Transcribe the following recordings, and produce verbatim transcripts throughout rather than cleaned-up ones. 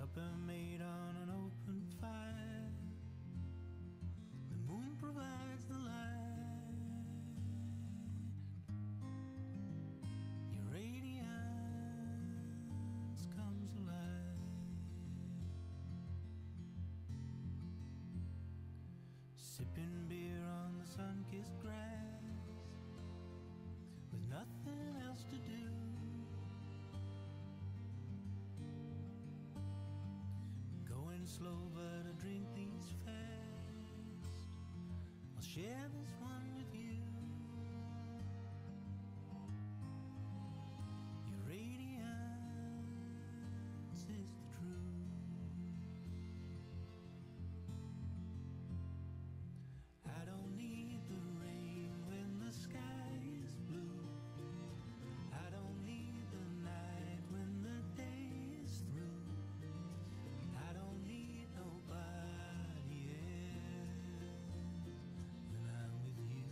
supper made on an open fire. The moon provides the light. Your radiance comes alive. Sipping beer on the sun-kissed grass, with nothing else to do. Going slow, but I drink these fast. I'll share this one with you. Your radiance is the truth. I don't need the rain when the sky is blue. I don't need the night when the day is through. I don't need nobody else when I'm with you.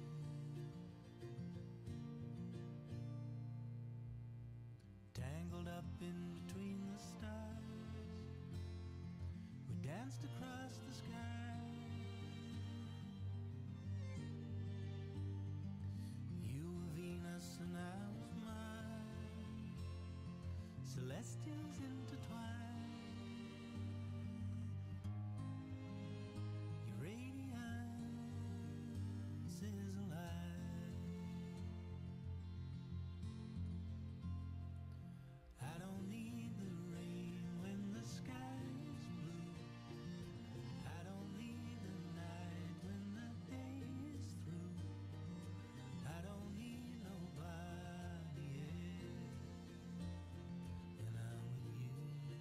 Tangled up in between the stars, we danced across the sky. You were Venus and I was mine, celestials intertwined. Your radiance is alive. I don't need the rain when the sky is blue. I don't need the night when the day is through. I don't need nobody else when I'm with you.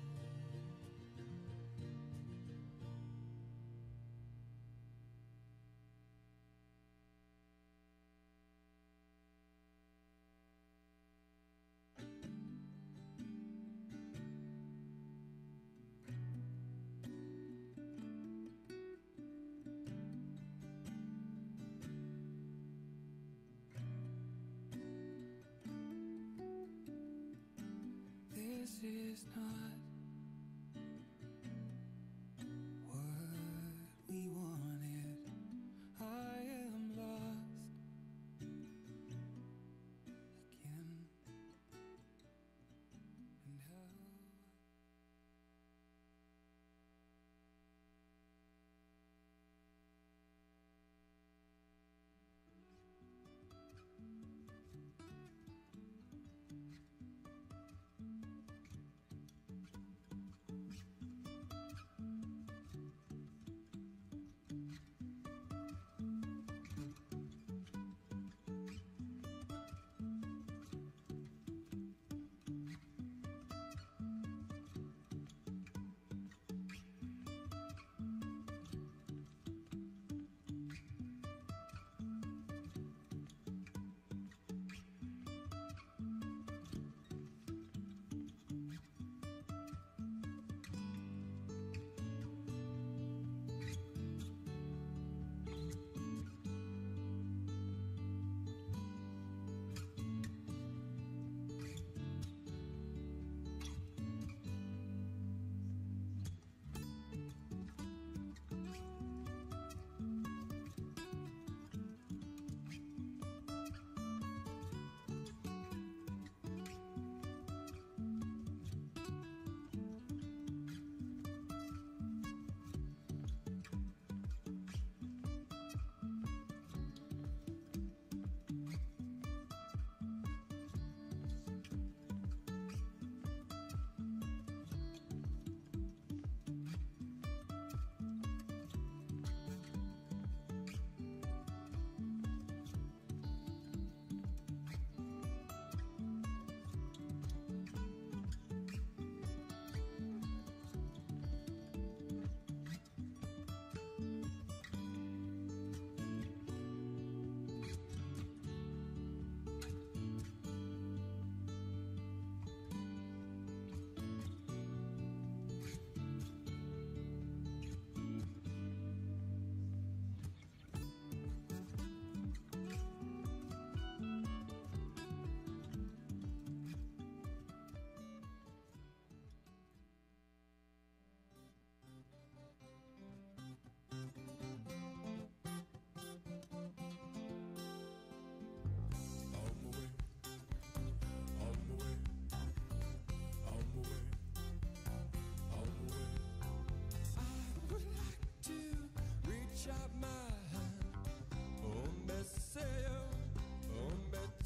This is not what we wanted. I am lost again. And how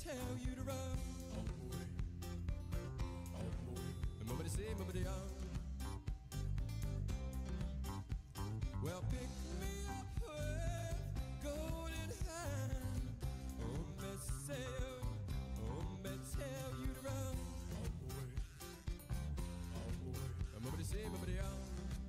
tell you to run. On my way, on my way. And nobody say, nobody on. Well, pick me up with golden hand. Oh, me say, oh, me tell you to run. On my way, on my way. And nobody say, nobody on.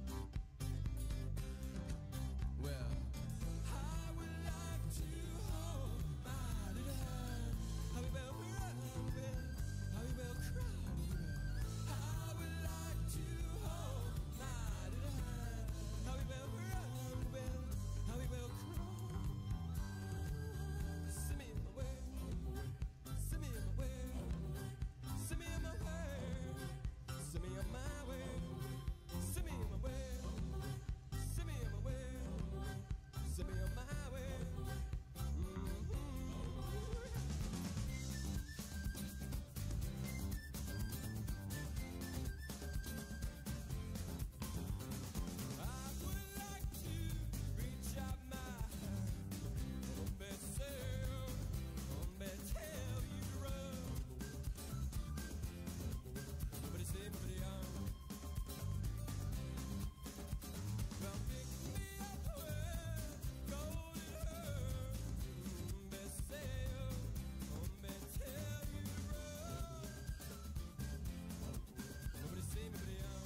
Well, I would like to hold my little hand. How we will run, how we will cry. I would like to hold my little hand. How we will run, how we will cry. Send me in my way, send me in my way, send me in my way, send me on my way, send me in my way. Send me on my way. Send me on my way. Mm-hmm. I would like to reach out my hand. Oh, me say, oh, me tell you to run. Nobody say, nobody on. Well, pick me up with golden hair. Me say, oh, me tell you to run. Nobody say, nobody on.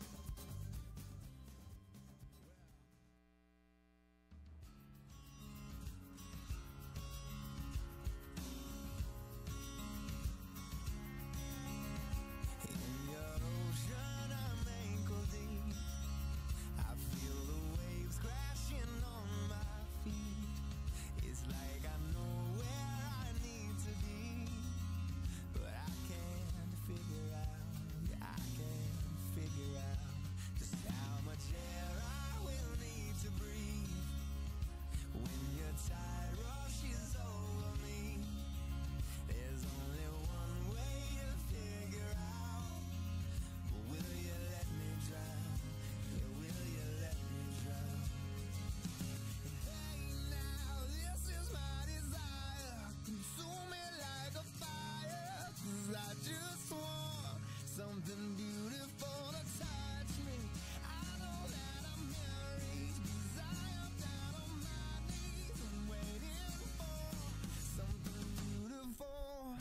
In your ocean, I'm ankle deep. I feel the waves crashing on my feet. It's like I know where I need to be, but I can't figure out, yeah, I can't figure out just how much air I will need to breathe when your tide rushes over me. There's only one way to figure out. Will you let me drown? Yeah, will you let me drown? Hey now, this is my desire. Consume me like a fire. 'Cause I just want something beautiful to touch me. I know that I'm married 'cause I am down on my knees and waiting for something beautiful.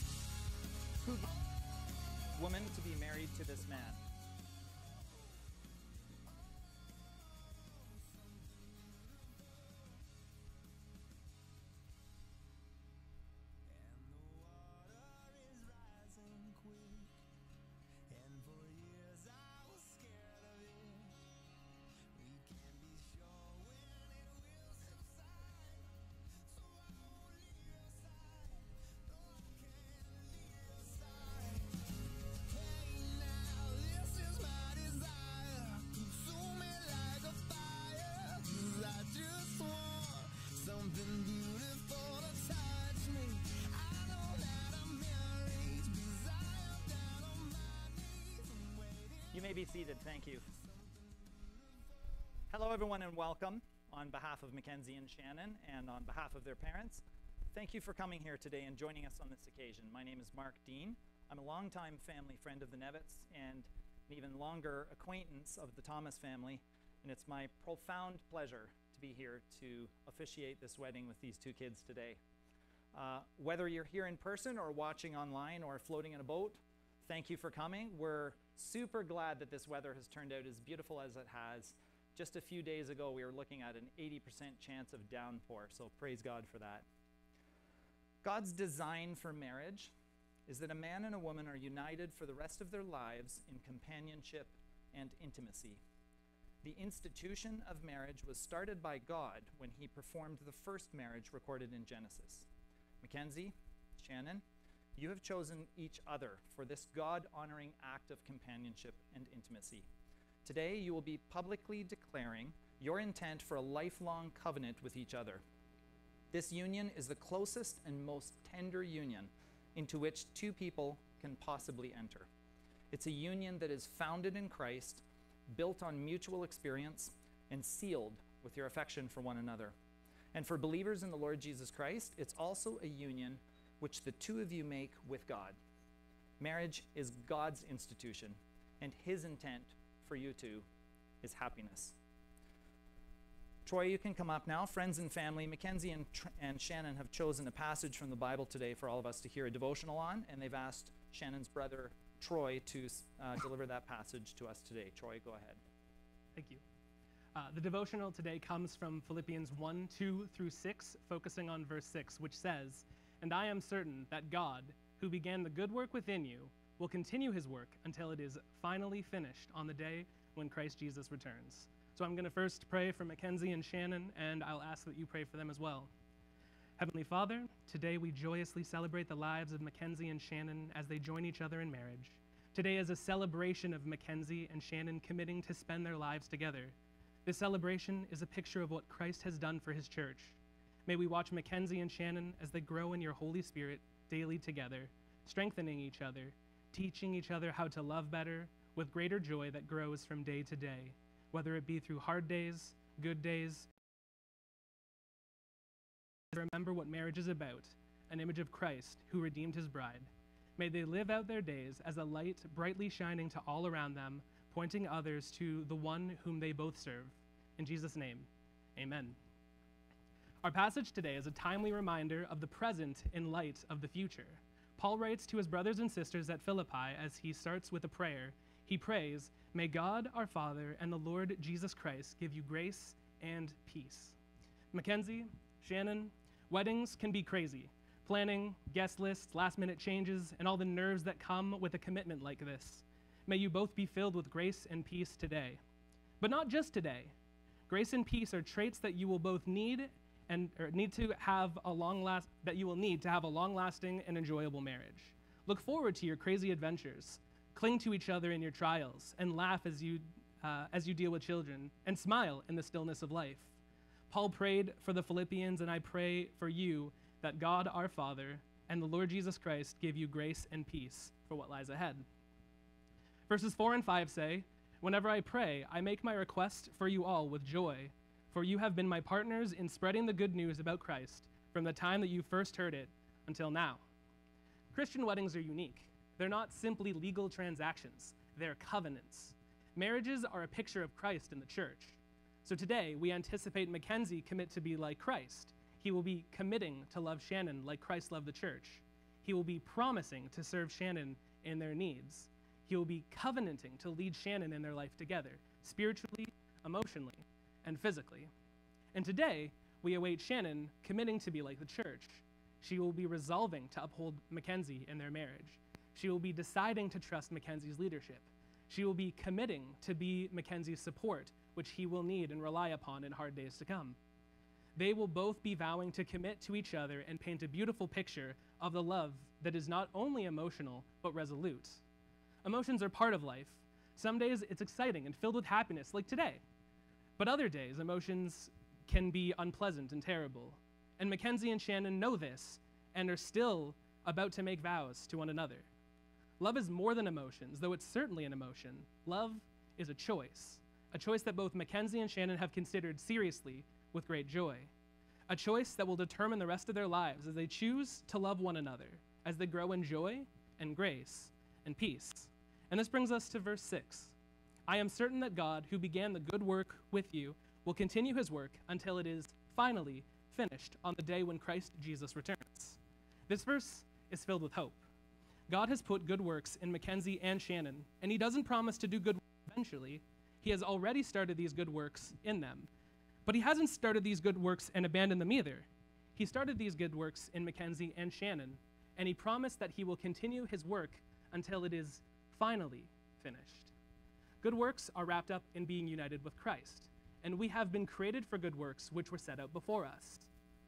Woman to be married to this man. And the water is rising quick, and for years I was scared of it. We can't be sure when it will subside, so I won't leave your side. No, I can't leave your side. Hey now, this is my desire. Consume me like a fire. 'Cause I just want something beautiful to touch me. I know that I'm married 'cause I am down on my knees and waiting. You may be seated. Thank you. Hello, everyone, and welcome. On behalf of Mackenzie and Shannon and on behalf of their parents, thank you for coming here today and joining us on this occasion. My name is Mark Dean. I'm a longtime family friend of the Nevitts and an even longer acquaintance of the Thomas family, and it's my profound pleasure to be here to officiate this wedding with these two kids today. Uh, whether you're here in person or watching online or floating in a boat, thank you for coming. We're super glad that this weather has turned out as beautiful as it has. Just a few days ago, we were looking at an eighty percent chance of downpour, so praise God for that. God's design for marriage is that a man and a woman are united for the rest of their lives in companionship and intimacy. The institution of marriage was started by God when he performed the first marriage recorded in Genesis. Mackenzie, Shannon, you have chosen each other for this God-honoring act of companionship and intimacy. Today, you will be publicly declaring your intent for a lifelong covenant with each other. This union is the closest and most tender union into which two people can possibly enter. It's a union that is founded in Christ, built on mutual experience, and sealed with your affection for one another. And for believers in the Lord Jesus Christ, it's also a union which the two of you make with God. Marriage is God's institution, and his intent for you two is happiness. Troy, you can come up now. Friends and family, Mackenzie and, Tr- and Shannon have chosen a passage from the Bible today for all of us to hear a devotional on, and they've asked Shannon's brother, Troy, to uh, deliver that passage to us today. Troy, go ahead. Thank you. Uh, the devotional today comes from Philippians one, two through six, focusing on verse six, which says, "And I am certain that God, who began the good work within you, will continue his work until it is finally finished on the day when Christ Jesus returns." So I'm going to first pray for Mackenzie and Shannon, and I'll ask that you pray for them as well. Heavenly Father, today we joyously celebrate the lives of Mackenzie and Shannon as they join each other in marriage. Today is a celebration of Mackenzie and Shannon committing to spend their lives together. This celebration is a picture of what Christ has done for his church. May we watch Mackenzie and Shannon as they grow in your Holy Spirit daily together, strengthening each other, teaching each other how to love better with greater joy that grows from day to day, whether it be through hard days, good days. Remember what marriage is about, an image of Christ who redeemed his bride. May they live out their days as a light brightly shining to all around them, pointing others to the one whom they both serve. In Jesus' name, amen. Our passage today is a timely reminder of the present in light of the future. Paul writes to his brothers and sisters at Philippi as he starts with a prayer. He prays, "May God our Father and the Lord Jesus Christ give you grace and peace." Mackenzie, Shannon, weddings can be crazy. Planning, guest lists, last-minute changes, and all the nerves that come with a commitment like this. May you both be filled with grace and peace today. But not just today. Grace and peace are traits that you will both need and or need to have a long last that you will need to have a long-lasting and enjoyable marriage. Look forward to your crazy adventures. Cling to each other in your trials and laugh as you uh, as you deal with children, and smile in the stillness of life. Paul prayed for the Philippians, and I pray for you that God our Father and the Lord Jesus Christ give you grace and peace for what lies ahead. Verses four and five say, "Whenever I pray, I make my request for you all with joy, for you have been my partners in spreading the good news about Christ from the time that you first heard it until now." Christian weddings are unique. They're not simply legal transactions, they're covenants. Marriages are a picture of Christ in the church. So today, we anticipate Mackenzie commit to be like Christ. He will be committing to love Shannon like Christ loved the church. He will be promising to serve Shannon in their needs. He will be covenanting to lead Shannon in their life together, spiritually, emotionally, and physically. And today, we await Shannon committing to be like the church. She will be resolving to uphold Mackenzie in their marriage. She will be deciding to trust Mackenzie's leadership. She will be committing to be Mackenzie's support, which he will need and rely upon in hard days to come. They will both be vowing to commit to each other and paint a beautiful picture of the love that is not only emotional, but resolute. Emotions are part of life. Some days it's exciting and filled with happiness, like today. But other days, emotions can be unpleasant and terrible. And Mackenzie and Shannon know this and are still about to make vows to one another. Love is more than emotions, though it's certainly an emotion. Love is a choice, a choice that both Mackenzie and Shannon have considered seriously with great joy, a choice that will determine the rest of their lives as they choose to love one another, as they grow in joy and grace and peace. And this brings us to verse six. "I am certain that God, who began the good work with you, will continue his work until it is finally finished on the day when Christ Jesus returns." This verse is filled with hope. God has put good works in Mackenzie and Shannon, and he doesn't promise to do good works eventually. He has already started these good works in them. But he hasn't started these good works and abandoned them either. He started these good works in Mackenzie and Shannon, and he promised that he will continue his work until it is finally finished. Good works are wrapped up in being united with Christ, and we have been created for good works which were set out before us.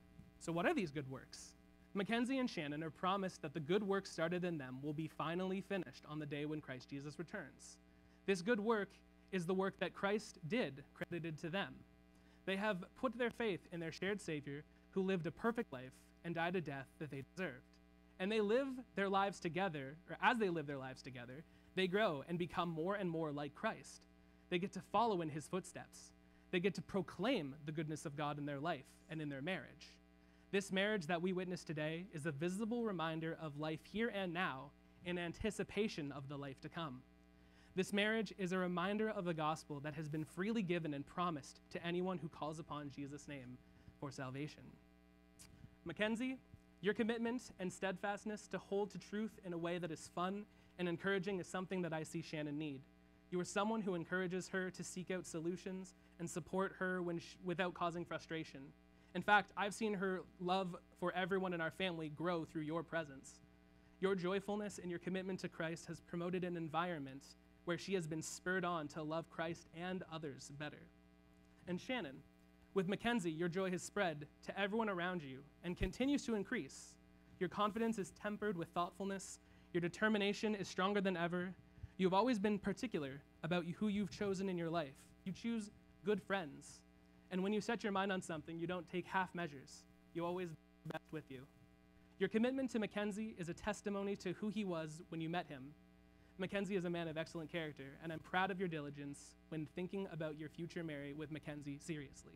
So what are these good works? Mackenzie and Shannon are promised that the good work started in them will be finally finished on the day when Christ Jesus returns. This good work is the work that Christ did, credited to them. They have put their faith in their shared Savior who lived a perfect life and died a death that they deserved. And they live their lives together, or as they live their lives together, they grow and become more and more like Christ. They get to follow in his footsteps. They get to proclaim the goodness of God in their life and in their marriage. This marriage that we witness today is a visible reminder of life here and now in anticipation of the life to come. This marriage is a reminder of the gospel that has been freely given and promised to anyone who calls upon Jesus' name for salvation. Mackenzie, your commitment and steadfastness to hold to truth in a way that is fun and encouraging is something that I see Shannon need. You are someone who encourages her to seek out solutions and support her when sh- without causing frustration. In fact, I've seen her love for everyone in our family grow through your presence. Your joyfulness and your commitment to Christ has promoted an environment where she has been spurred on to love Christ and others better. And Shannon, with Mackenzie, your joy has spread to everyone around you and continues to increase. Your confidence is tempered with thoughtfulness. Your determination is stronger than ever. You've always been particular about who you've chosen in your life. You choose good friends. And when you set your mind on something, you don't take half measures. You always the best with you. Your commitment to Mackenzie is a testimony to who he was when you met him. Mackenzie is a man of excellent character, and I'm proud of your diligence when thinking about your future marriage with Mackenzie seriously.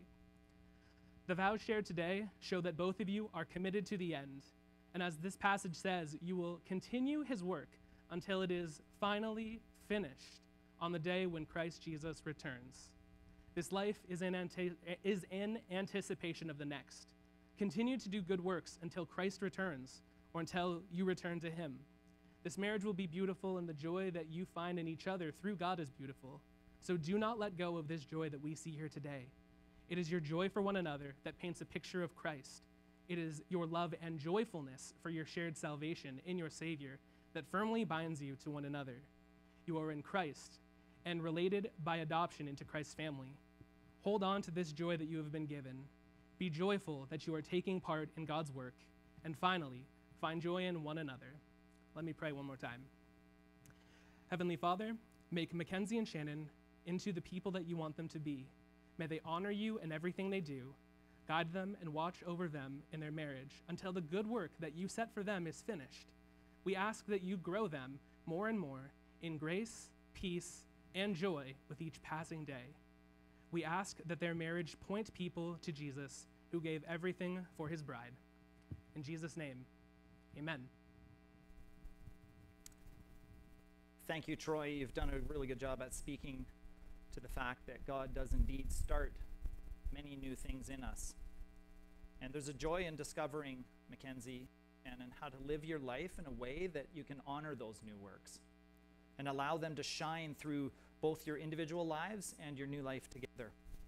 The vows shared today show that both of you are committed to the end, and as this passage says, you will continue his work until it is finally finished on the day when Christ Jesus returns. This life is in, ante- is in anticipation of the next. Continue to do good works until Christ returns or until you return to him. This marriage will be beautiful, and the joy that you find in each other through God is beautiful. So do not let go of this joy that we see here today. It is your joy for one another that paints a picture of Christ. It is your love and joyfulness for your shared salvation in your Savior that firmly binds you to one another. You are in Christ and related by adoption into Christ's family. Hold on to this joy that you have been given. Be joyful that you are taking part in God's work. And finally, find joy in one another. Let me pray one more time. Heavenly Father, make Mackenzie and Shannon into the people that you want them to be. May they honor you in everything they do. Guide them and watch over them in their marriage until the good work that you set for them is finished. We ask that you grow them more and more in grace, peace, and joy with each passing day. We ask that their marriage point people to Jesus, who gave everything for his bride. In Jesus' name, amen. Thank you, Troy. You've done a really good job at speaking to the fact that God does indeed start many new things in us. And there's a joy in discovering, Mackenzie, and in how to live your life in a way that you can honor those new works and allow them to shine through both your individual lives and your new life together.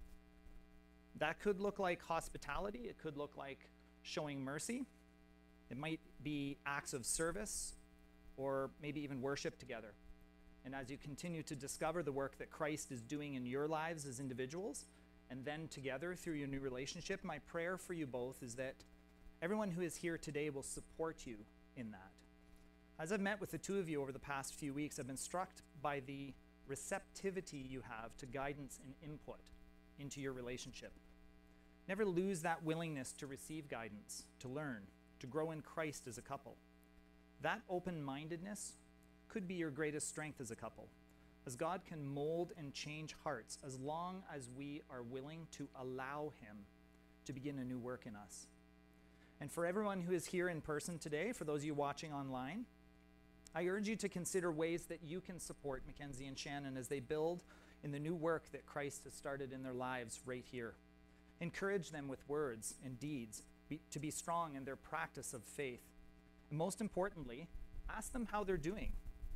That could look like hospitality. It could look like showing mercy. It might be acts of service or maybe even worship together. And as you continue to discover the work that Christ is doing in your lives as individuals, and then together through your new relationship, my prayer for you both is that everyone who is here today will support you in that. As I've met with the two of you over the past few weeks, I've been struck by the receptivity you have to guidance and input into your relationship. Never lose that willingness to receive guidance, to learn, to grow in Christ as a couple. That open-mindedness could be your greatest strength as a couple, as God can mold and change hearts as long as we are willing to allow him to begin a new work in us. And for everyone who is here in person today, for those of you watching online, I urge you to consider ways that you can support Mackenzie and Shannon as they build in the new work that Christ has started in their lives right here. Encourage them with words and deeds be, to be strong in their practice of faith. And most importantly, ask them how they're doing.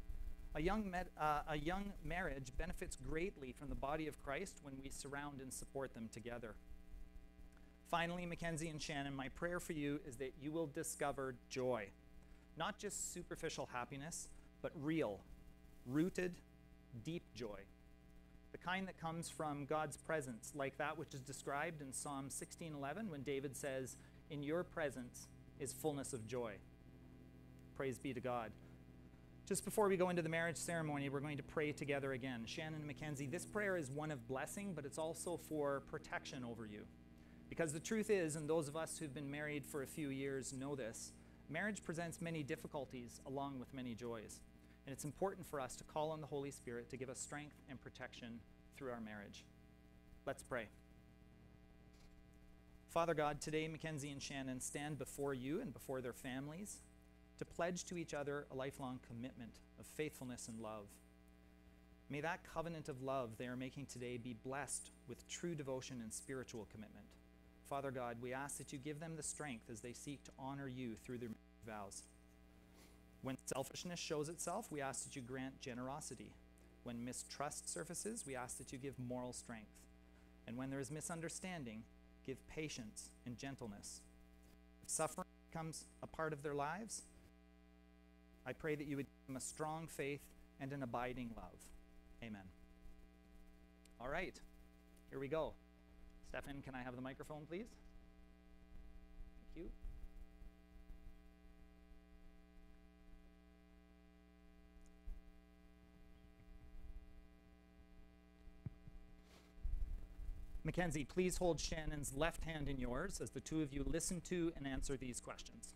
A young, med, uh, a young marriage benefits greatly from the body of Christ when we surround and support them together. Finally, Mackenzie and Shannon, my prayer for you is that you will discover joy. Not just superficial happiness, but real, rooted, deep joy. The kind that comes from God's presence, like that which is described in Psalm sixteen eleven when David says, "In your presence is fullness of joy." Praise be to God. Just before we go into the marriage ceremony, we're going to pray together again. Shannon and Mackenzie, this prayer is one of blessing, but it's also for protection over you. Because the truth is, and those of us who've been married for a few years know this, marriage presents many difficulties along with many joys. And it's important for us to call on the Holy Spirit to give us strength and protection through our marriage. Let's pray. Father God, today Mackenzie and Shannon stand before you and before their families to pledge to each other a lifelong commitment of faithfulness and love. May that covenant of love they are making today be blessed with true devotion and spiritual commitment. Father God, we ask that you give them the strength as they seek to honor you through their vows. When selfishness shows itself, we ask that you grant generosity. When mistrust surfaces, we ask that you give moral strength. And when there is misunderstanding, give patience and gentleness. If suffering becomes a part of their lives, I pray that you would give them a strong faith and an abiding love. Amen. All right, here we go. Stefan, can I have the microphone, please? Thank you. Mackenzie, please hold Shannon's left hand in yours as the two of you listen to and answer these questions.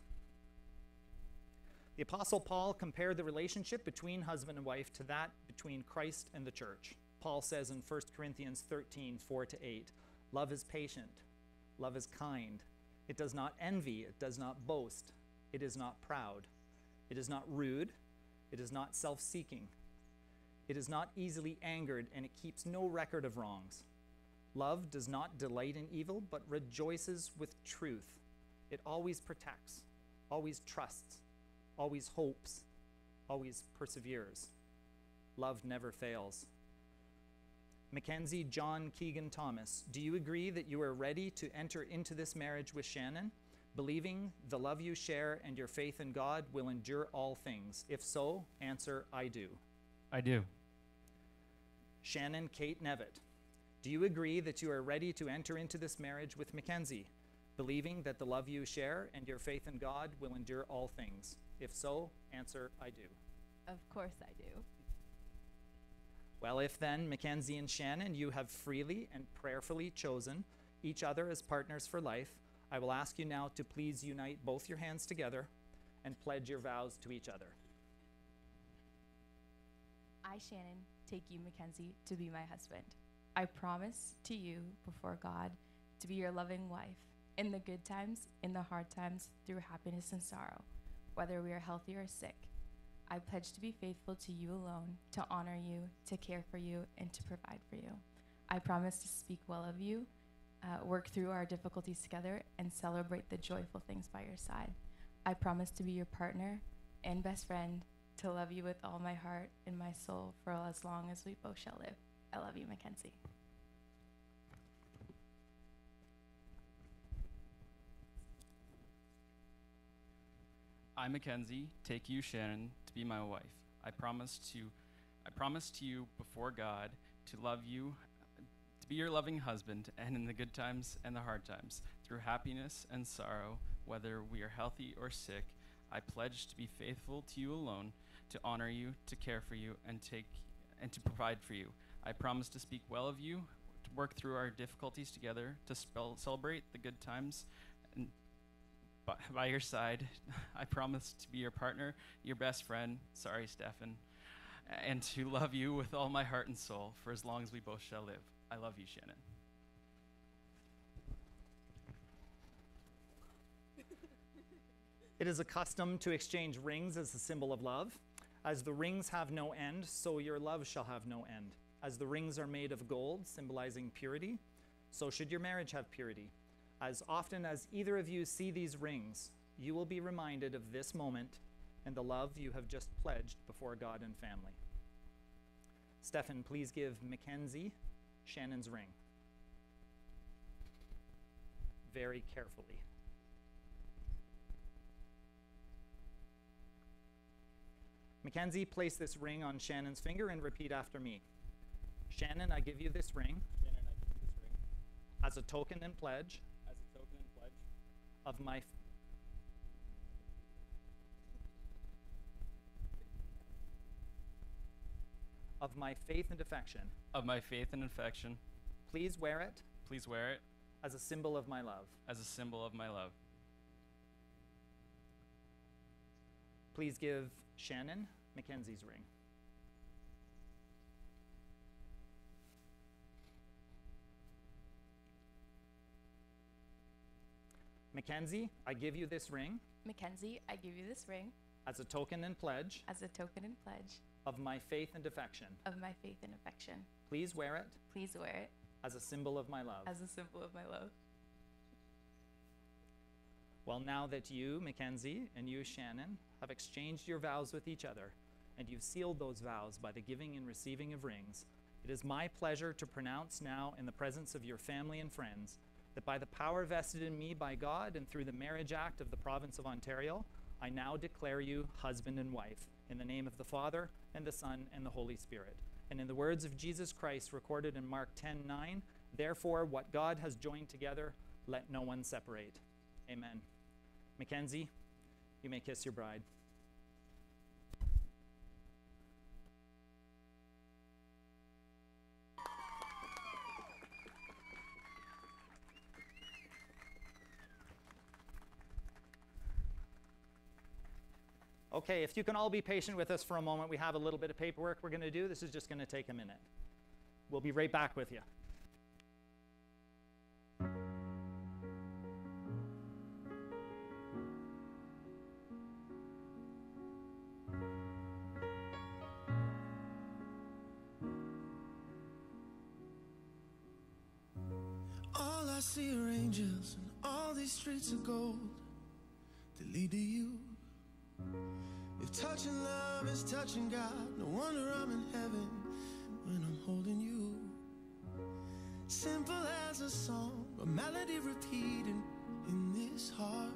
The Apostle Paul compared the relationship between husband and wife to that between Christ and the church. Paul says in First Corinthians thirteen, four to eight, love is patient, love is kind. It does not envy, it does not boast, it is not proud, it is not rude, it is not self-seeking. It is not easily angered, and it keeps no record of wrongs. Love does not delight in evil, but rejoices with truth. It always protects, always trusts, always hopes, always perseveres. Love never fails. Mackenzie John Keegan Thomas, do you agree that you are ready to enter into this marriage with Shannon, believing the love you share and your faith in God will endure all things? If so, answer, I do. I do. Shannon Kate Nevitt, do you agree that you are ready to enter into this marriage with Mackenzie, believing that the love you share and your faith in God will endure all things? If so, answer, I do. Of course I do. Well, if then, Mackenzie and Shannon, you have freely and prayerfully chosen each other as partners for life, I will ask you now to please unite both your hands together and pledge your vows to each other. I, Shannon, take you, Mackenzie, to be my husband. I promise to you before God to be your loving wife in the good times, in the hard times, through happiness and sorrow, whether we are healthy or sick. I pledge to be faithful to you alone, to honor you, to care for you, and to provide for you. I promise to speak well of you, uh, work through our difficulties together, and celebrate the joyful things by your side. I promise to be your partner and best friend, to love you with all my heart and my soul for as long as we both shall live. I love you, Mackenzie. I, Mackenzie, take you, Shannon, to be my wife. I promise to, I promise to you before God to love you, to be your loving husband, and in the good times and the hard times, through happiness and sorrow, whether we are healthy or sick. I pledge to be faithful to you alone, to honor you, to care for you, and take and to provide for you. I promise to speak well of you, to work through our difficulties together, to spell, celebrate the good times, and by, by your side. I promise to be your partner, your best friend, sorry, Stefan, and to love you with all my heart and soul for as long as we both shall live. I love you, Shannon. It is a custom to exchange rings as a symbol of love. As the rings have no end, so your love shall have no end. As the rings are made of gold, symbolizing purity, so should your marriage have purity. As often as either of you see these rings, you will be reminded of this moment and the love you have just pledged before God and family. Stefan, please give Mackenzie Shannon's ring. Very carefully. Mackenzie, place this ring on Shannon's finger and repeat after me. Shannon, I give you this ring. Shannon, I give you this ring. As a token and pledge. As a token and pledge. Of my f- of my faith and affection. Of my faith and affection. Please wear it. Please wear it. As a symbol of my love. As a symbol of my love. Please give Shannon Mackenzie's ring. Mackenzie, I give you this ring Mackenzie, I give you this ring as a token and pledge as a token and pledge of my faith and affection. of my faith and affection. Please wear it Please wear it as a symbol of my love. as a symbol of my love. Well, now that you, Mackenzie, and you, Shannon, have exchanged your vows with each other, and you've sealed those vows by the giving and receiving of rings, it is my pleasure to pronounce now in the presence of your family and friends that by the power vested in me by God and through the Marriage Act of the Province of Ontario, I now declare you husband and wife in the name of the Father and the Son and the Holy Spirit. And in the words of Jesus Christ recorded in Mark ten nine, therefore what God has joined together, let no one separate. Amen. Mackenzie, you may kiss your bride. Okay, if you can all be patient with us for a moment, we have a little bit of paperwork we're going to do. This is just going to take a minute. We'll be right back with you. All I see are angels and all these streets of gold that lead to you. If touching love is touching God, no wonder I'm in heaven when I'm holding you. Simple as a song, a melody repeating in this heart.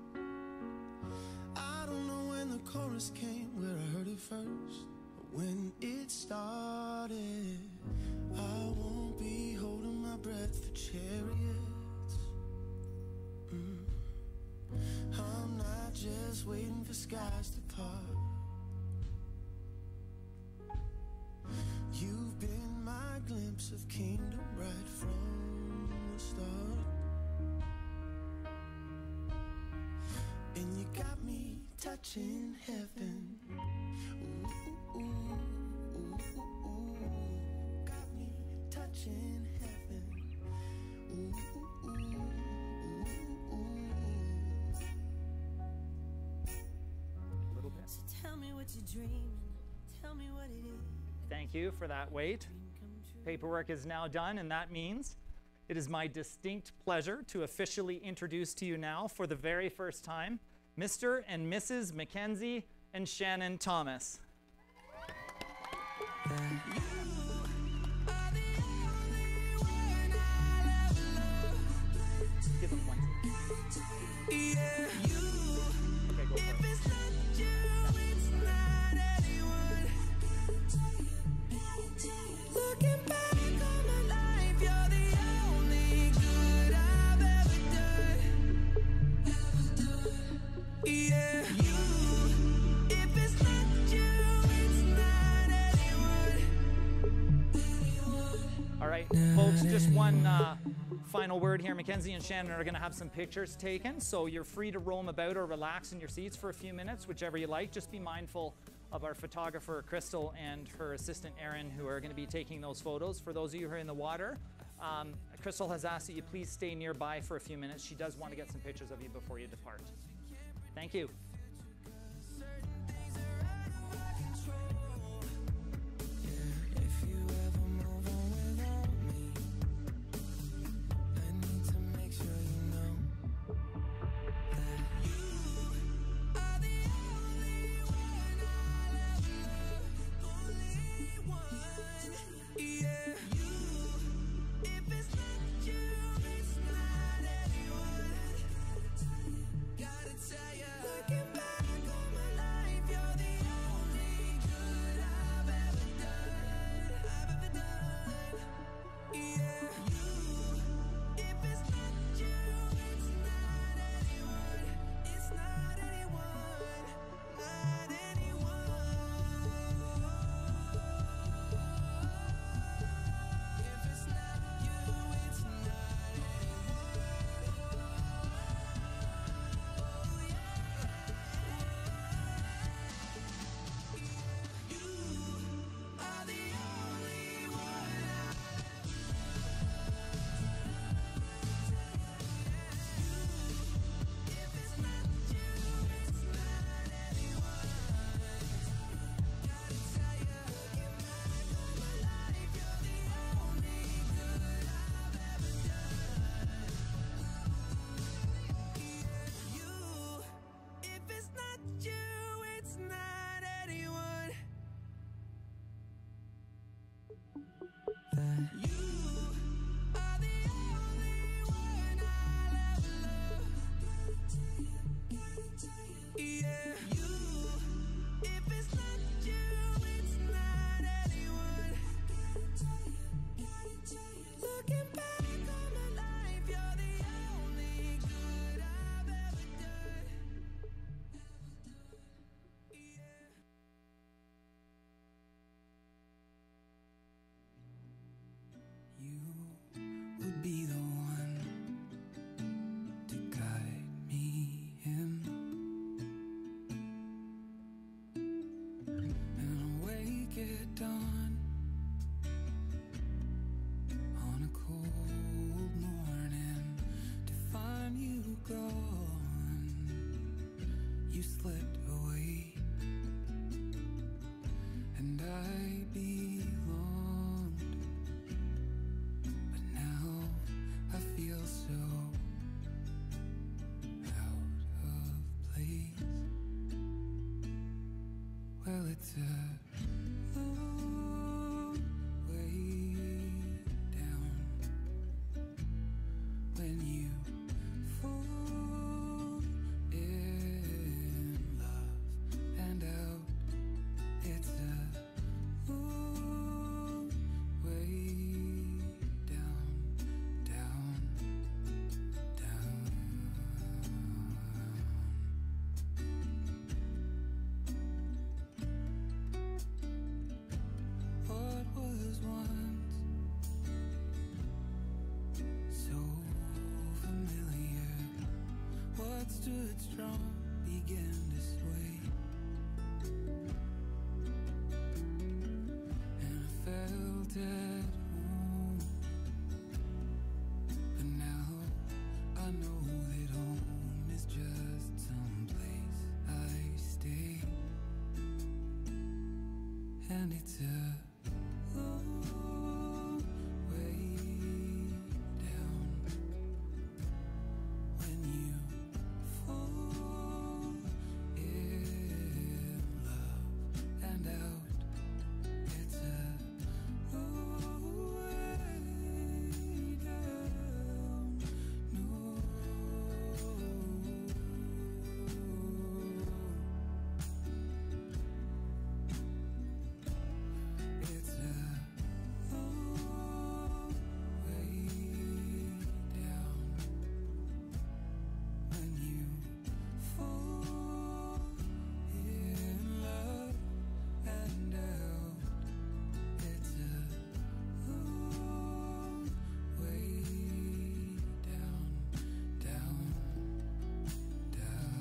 I don't know when the chorus came, where I heard it first, but when it started, I won't be holding my breath for chariots. Mm. I'm not just waiting for skies to part. You've been my glimpse of kingdom right from the start. And you got me touching heaven. Ooh, ooh, ooh, ooh, ooh. Got me touching heaven. Ooh, ooh, ooh, ooh, ooh. A little bit. So tell me what you're dreaming. Tell me what it is. Thank you for that wait. Dream come true. Paperwork is now done, and that means it is my distinct pleasure to officially introduce to you now, for the very first time, Mister and Missus Mackenzie and Shannon Thomas. Give them one. Yeah, you. Okay, go for it. It's not you, it's not anyone. Looking back on my life, you're the only good I've ever done. Ever done. Yeah, you. If it's not you, it's not anyone. Anyone. All right, folks, just one uh, final word here. Mackenzie and Shannon are going to have some pictures taken, so you're free to roam about or relax in your seats for a few minutes, whichever you like. Just be mindful of our photographer, Crystal, and her assistant, Erin, who are going to be taking those photos. For those of you who are in the water, um, Crystal has asked that you please stay nearby for a few minutes. She does want to get some pictures of you before you depart. Thank you. If you ever move on without me, I need to make sure you know that you are the only one I'll ever love. Only one. Yeah, you. If it's not you, it's not anyone. Gotta tell ya. Looking It's a long way down when you fall in love and out. It's a long way down, down, down. What was once so familiar, what stood strong began to sway, and I felt at home. But now I know that home is just some place I stay, and it's a long way down when you fall in love and out. It's a long way down. No. It's a long way down when you fall in love and out. It's a long way down, down, down.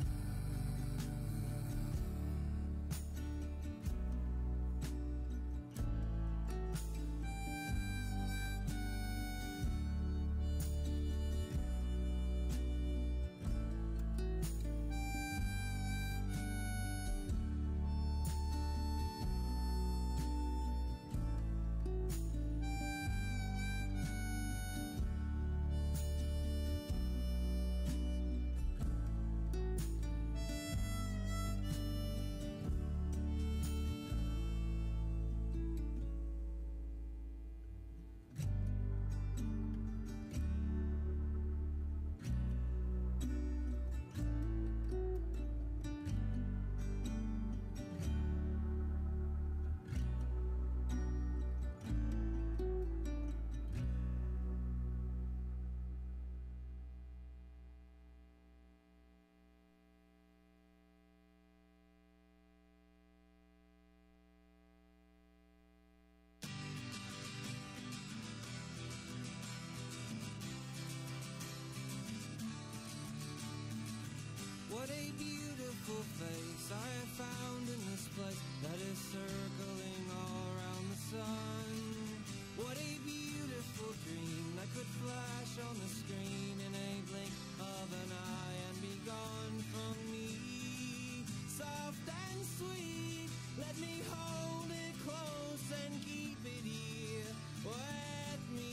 What a beautiful face I have found in this place that is circling all around the sun. What a beautiful dream that could flash on the screen in a blink of an eye and be gone from me. Soft and sweet, let me hold it close and keep it here with me.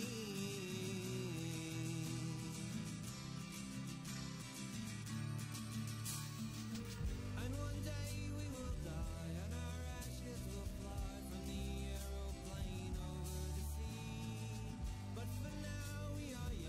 And one day we will die, and our ashes will fly from the aeroplane over the sea. But for now we are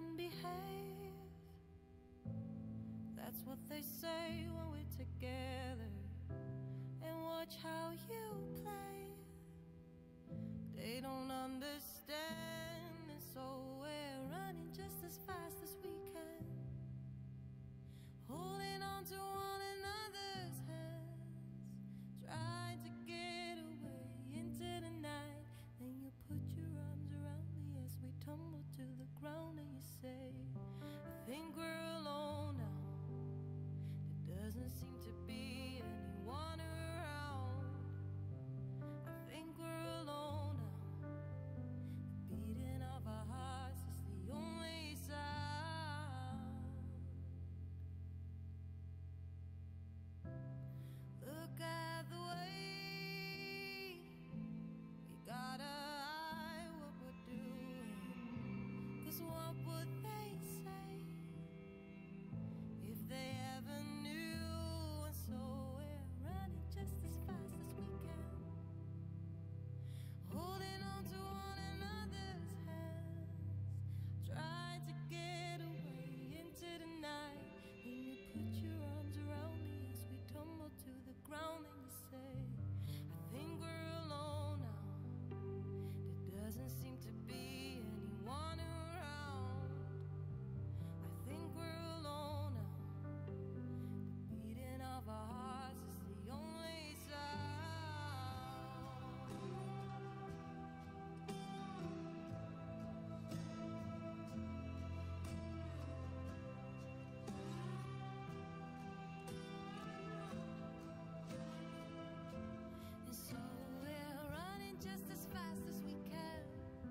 and behave. That's what they say when we're together. And watch how you play. They don't understand, and so we're running just as fast as we can, holding on to one another's hands, trying to get away into the night. Then you put your arms around me as we tumble to the ground, and you say, I think we're alone now. There doesn't seem to be anyone around. I think we're alone now. The beating of our hearts is the only sound. Look at the way we gotta hide what we're doing. 'Cause what would they say if they ever knew? And so we're running just as fast as we can, holding on to one another's hands, trying to get away into the night. When you put your arms around me as we tumble to the ground, and you say, I think we're alone now. There doesn't seem to be anyone around. I think we're alone now. The beating of our hearts is the only sound. And so we're running just as fast as we can,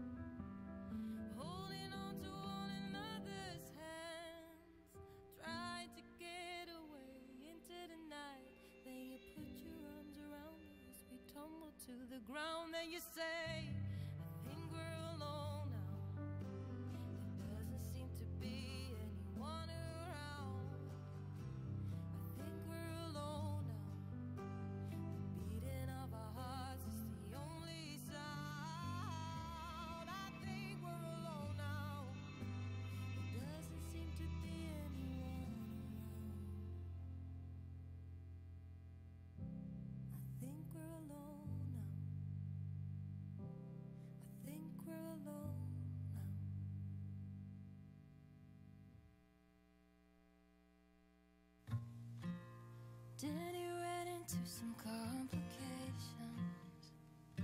holding on to one another's hands, trying to get away into the night. Then you put your arms around me as we tumble to the ground. Then you say, I think we're alone now. There doesn't seem to be anyone around. I think we're alone now. The beating of our hearts is the only sound. I think we're alone now. There doesn't seem to be anyone around. I think we're alone now. I think we're alone now. Danny ran into some complications.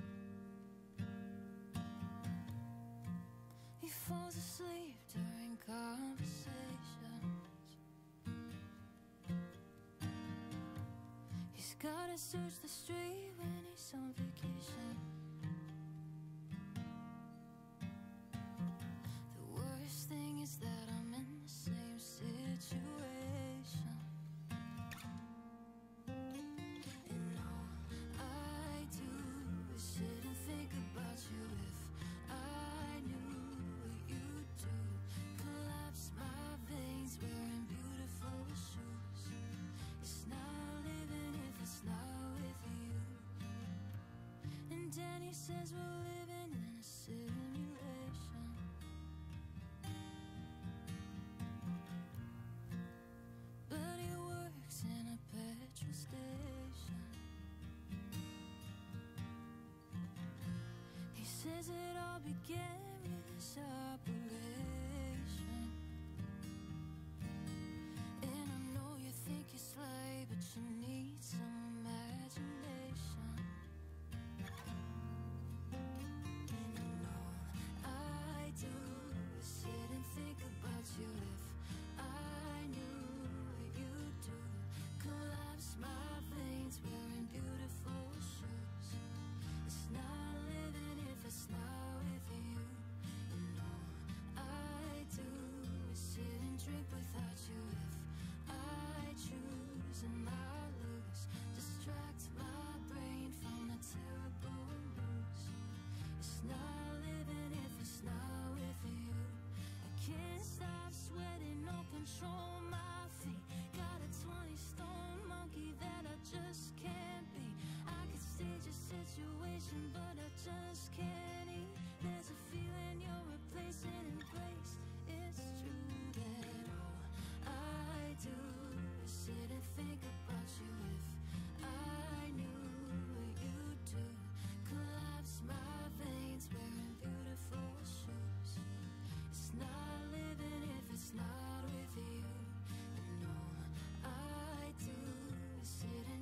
He falls asleep during conversations. He's gotta search the street when he's on vacation. The worst thing is that I'm in the same situation. And all I do is sit and think about you. If I knew what you do, collapse my veins wearing beautiful shoes. It's not living if it's not with you. And Danny says we're living in a simulation. But he works in a petrol station. He says it all began with this operation. And I know you think you slay, but you need some imagination. And all I do is sit and think about you. If I knew what you do, collapse my veins wearing beautiful shoes. It's not living if it's not with you. And all I do is sit and drink without you. If I choose and I lose,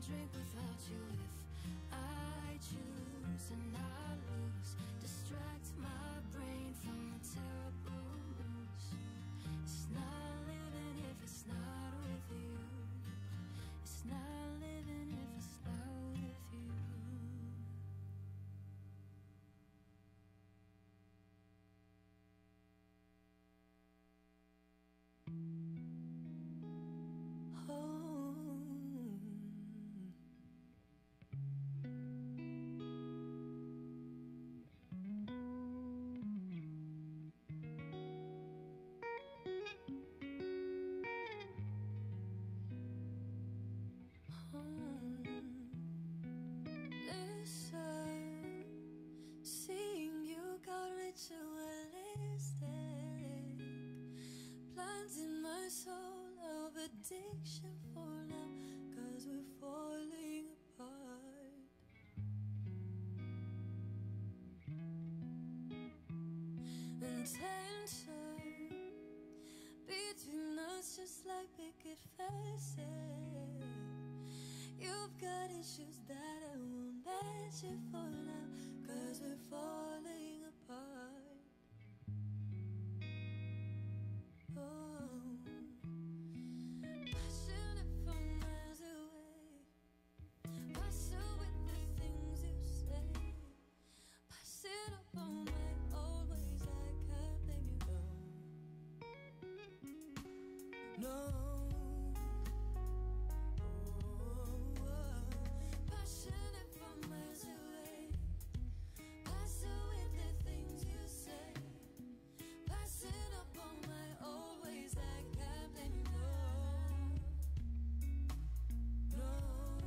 drink without you if I choose and I lose. Distract my brain from the terrible news. It's not living if it's not with you. It's not living if it's not with you. Addiction for now, 'cause we're falling apart. And tension between us just like picket fences. You've got issues that I won't let you for now, 'cause we're falling apart. Oh, passionate from miles away, passion with the things you say, passion up on my old ways. I can't blame you, no, no. Passionate from miles away, passion with the things you say, passion up on my old ways. I can't blame you, no, no.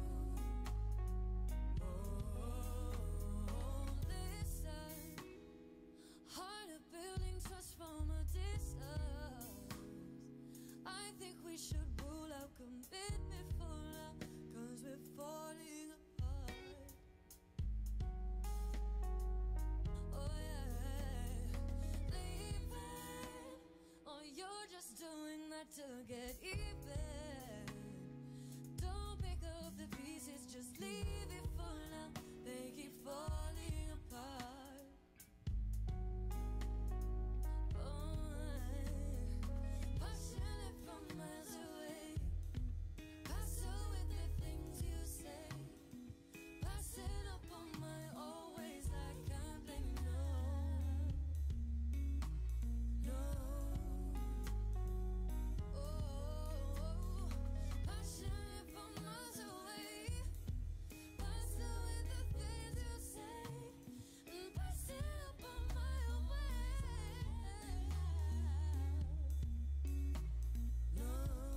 Oh, listen, heart of building trust from a distance. I think we should rule out commitment for now, 'cause we're falling apart. Oh yeah, leaving, or you're just doing that to get even. Don't pick up the pieces, just leave it for now. They keep falling apart. Passionate from miles away, passion with the things you say, passing up on my old ways. I can't blame you, no, no. Oh, passionate from miles away, passion with the things you say, and passing up on my old ways. No.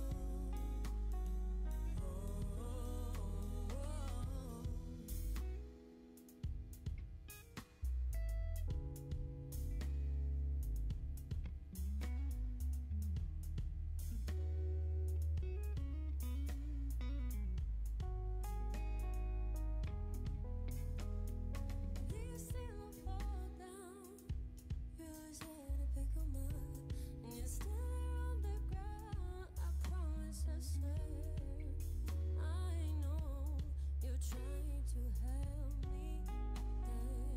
You see them fall down, you always had to pick 'em up, and you're still there on the ground. I promise, I swear, I know you're trying to help me there.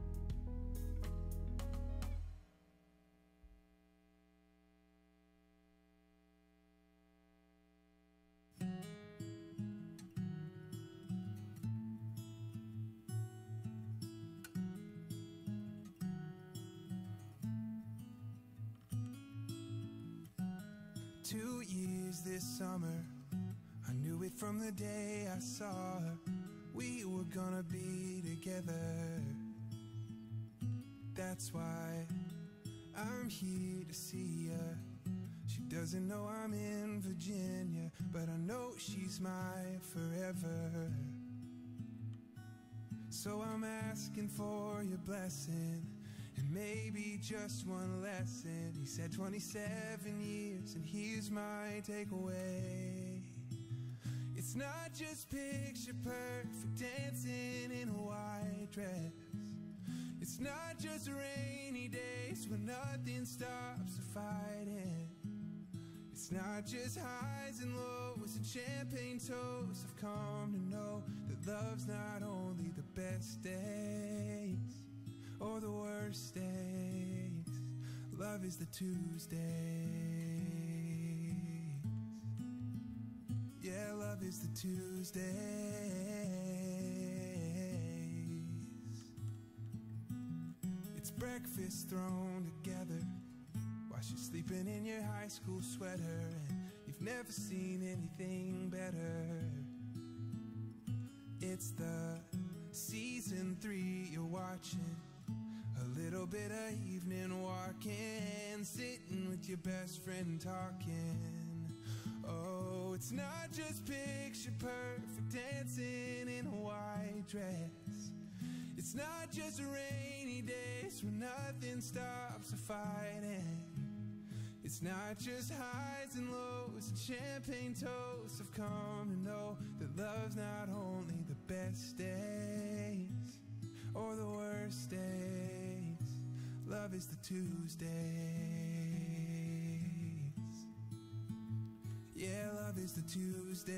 Two years this summer, I knew it from the day I saw her. We were gonna be together. That's why I'm here to see her. She doesn't know I'm in Virginia, but I know she's my forever. So I'm asking for your blessing, and maybe just one lesson. He said twenty-seven years, and here's my takeaway. It's not just picture perfect dancing in a white dress. It's not just rainy days when nothing stops the fighting. It's not just highs and lows and champagne toasts. I've come to know that love's not only the best days or the worst days. Love is the Tuesdays. Yeah, love is the Tuesdays. It's breakfast thrown together while she's sleeping in your high school sweater, and you've never seen anything better. It's the season three you're watching, a little bit of evening walking, sitting with your best friend talking. Oh, it's not just picture perfect dancing in a white dress. It's not just rainy days when nothing stops the fighting. It's not just highs and lows and champagne toasts. I've come to know that love's not only the best days or the worst days. Love is the Tuesdays. Yeah, love is the Tuesdays.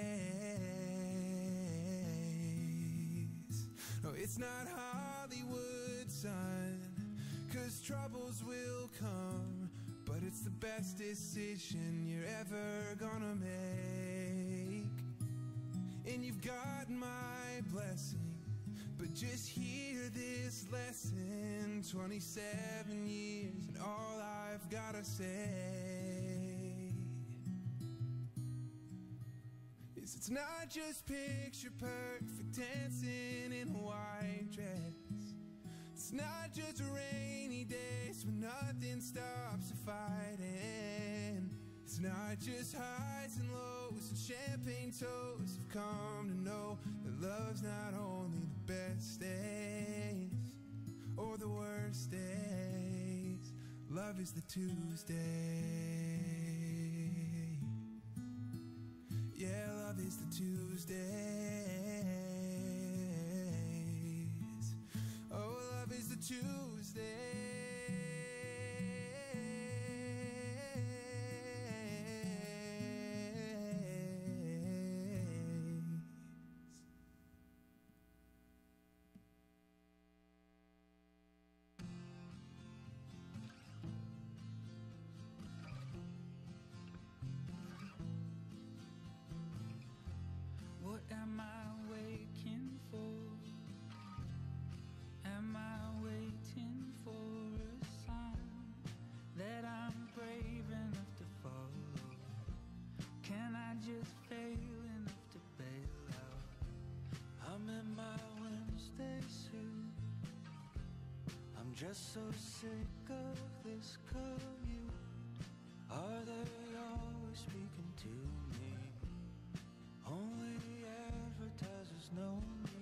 No, it's not Hollywood, son, 'cause troubles will come, but it's the best decision you're ever gonna make. And you've got my blessing, but just hear this lesson. Twenty-seven years and all I've gotta say is it's not just picture perfect dancing in a white dress. It's not just rainy days when nothing stops the fighting. It's not just highs and lows and champagne toasts. I've come to know that love's not only the best days or the worst days. Love is the Tuesday. Yeah, love is the Tuesdays. Oh, love is the Tuesday. What am I waking for? Am I waiting for a sign that I'm brave enough to follow? Can I just fail enough to bail out? I'm in my Wednesday suit. I'm just so sick of this commute. Are they always speaking to me? Only advertisers know me.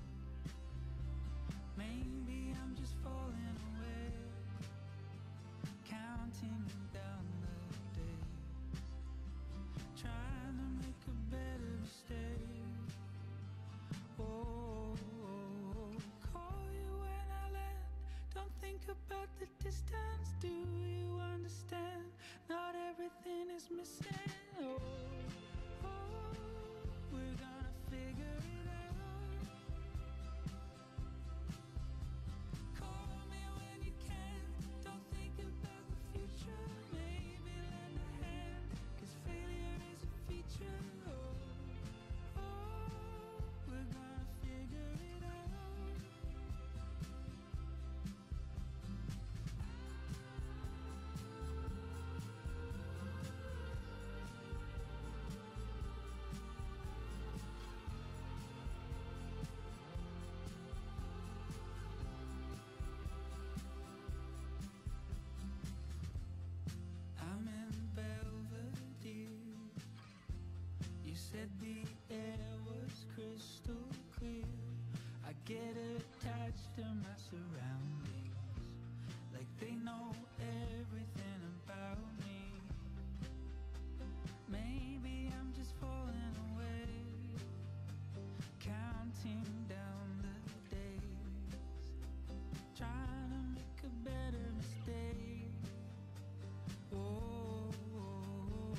Maybe I'm just falling away, counting down the days, trying to make a better mistake. Oh, call you when I land. Don't think about the distance. Do you understand? Not everything is missing. Oh, oh, we're gonna figure it out. Call me when you can. Don't think about the future. Maybe lend a hand, 'cause failure is a feature. Oh, oh, we're gonna figure it out. I'm in Belvedere. You said the air was crystal clear. I get attached to my surroundings, like they know everything about me. Maybe I'm just falling away, counting down the days, trying to make a better mistake. Oh, oh, oh.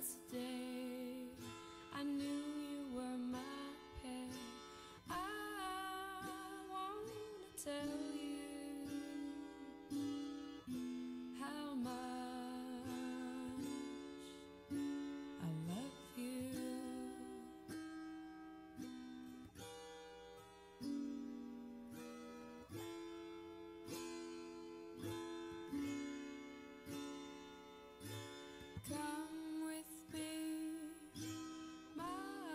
That's the day I knew you were my pair. I wanna tell you how much I love you. Come with me, my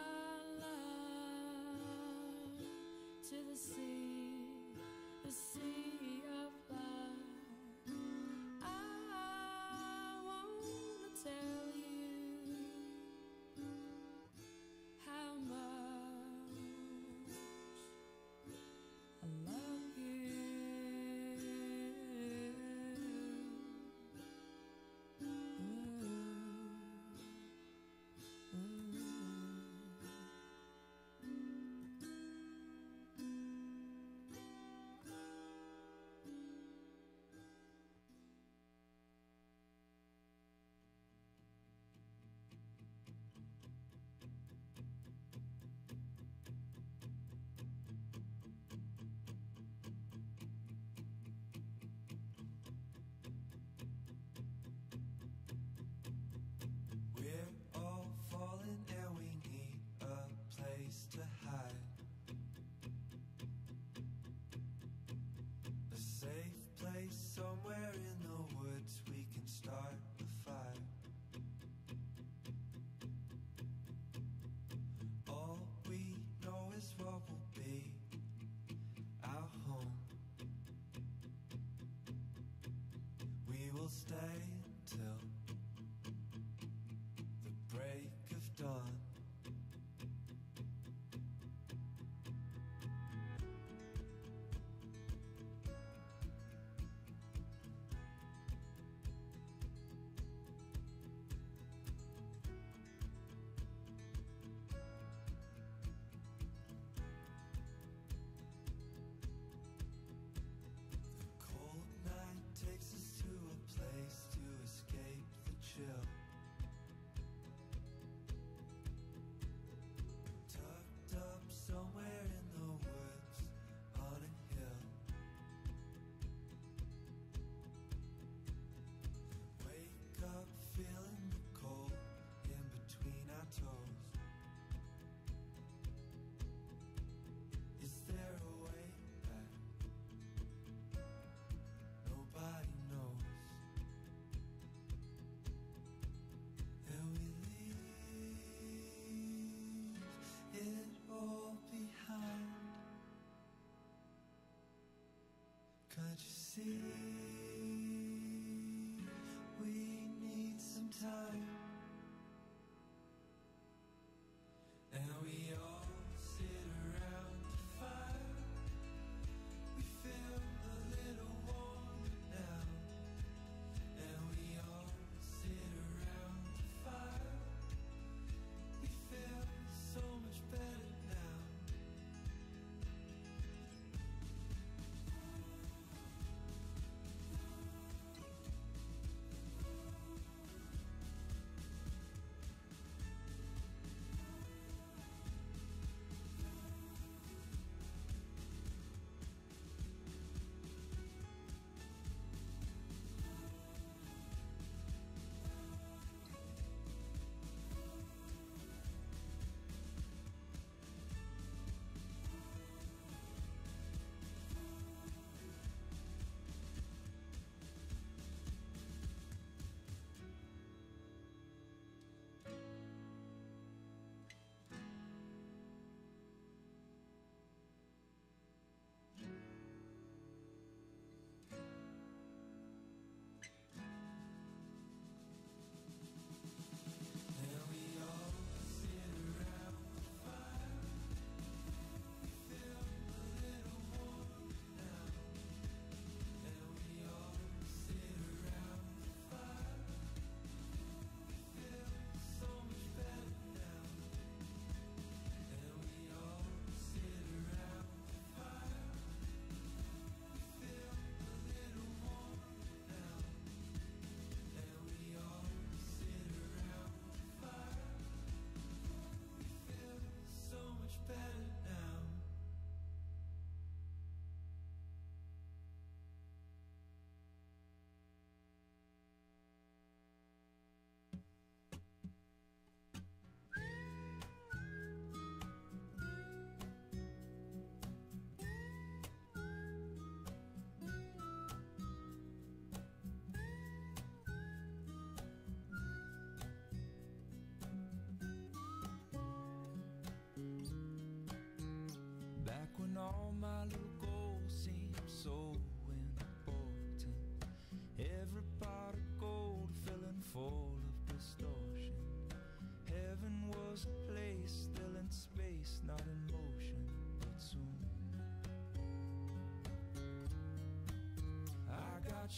love, to the sea, the sea of love. I wanna tell you how much I love you. We're all falling and we need a place to hide. A safe place somewhere in the woods we can start a fire. All we know is what will be our home. We will stay till the break of dawn. The cold night takes us to a place to escape the chill. Tucked up somewhere in the woods on a hill. Wake up feeling the cold in between our toes. Is there a way back? Nobody knows. And we leave it all behind. Can't you see? We need some time. And we all sit around the fire. We feel a little warmer now. And we all sit around the fire. We feel so much better now.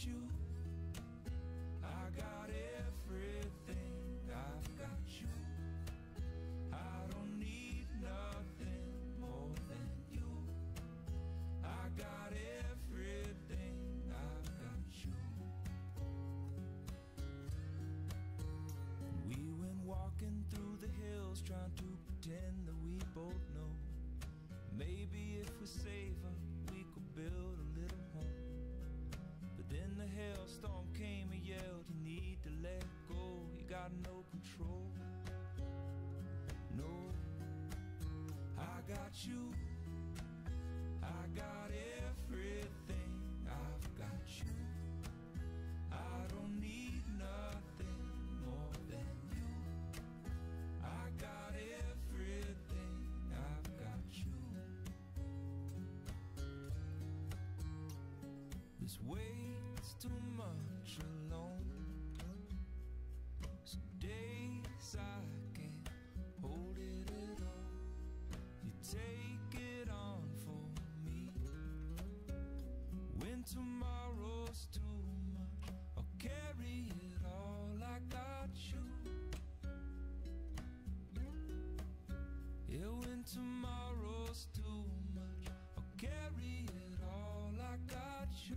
you. I got everything, I've got you. I don't need nothing more than you. I got everything, I've got you. We went walking through the hills, trying to pretend that we both know. Maybe if we save her, we could build a little home. But then the hailstorm came and yelled, you need to let go, you got no control. No, I got you. I got everything, I've got you. I don't need nothing more than you. I got everything, I've got you. This weight's too much alone. Some days I can't hold it at all. You take it on for me. When tomorrow's too much, I'll carry it all. I got you. Yeah, when tomorrow's too much, I'll carry it all. I got you.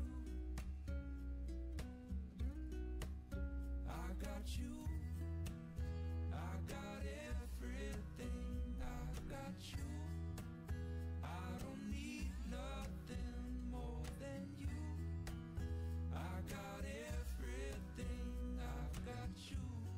I got you. I got everything, I got you. I don't need nothing more than you. I got everything, I've got you.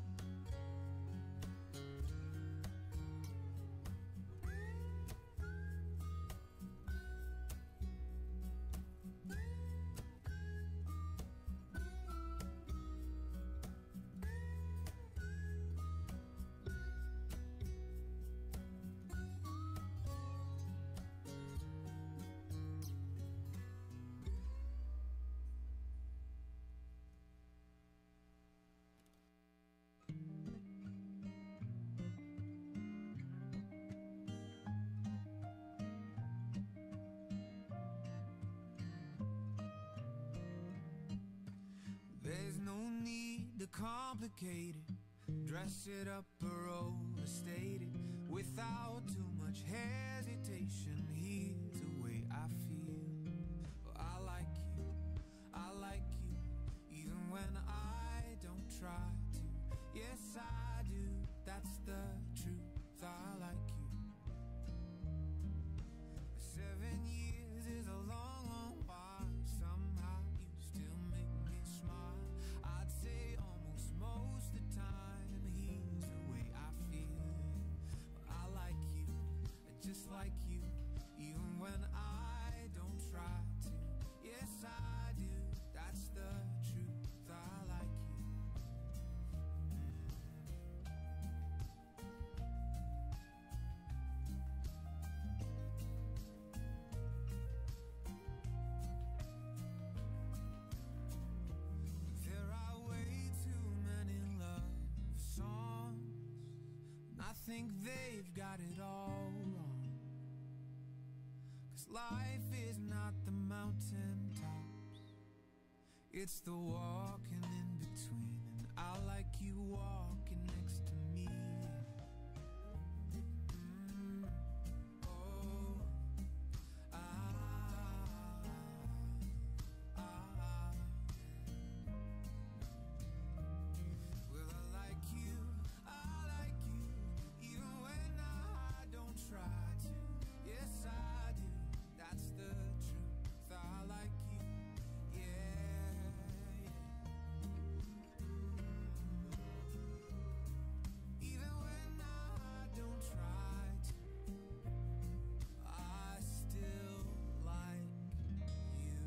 There's no need to complicate it, dress it up or overstate it. Without too much hesitation, here's the way I feel. Well, I like you, I like you, even when I don't try to. Yes, I do, that's the truth, I like you. Seven years is a long, long while. Somehow you still make me smile. I'd say almost most the time, here's the way I feel. I like you, just like you, even when I don't try to. Yes, I do, that's the truth, I like you. There are way too many love songs, and I think they've got it all wrong. 'Cause life is not the mountain tops, it's the walking in between. And I like you walking next to me. Mm, oh, ah, ah. Well, I like you, I like you, even when I don't try to. Yes, I do, that's the truth, I like you, yeah, yeah. Even when I don't try to, I still like you.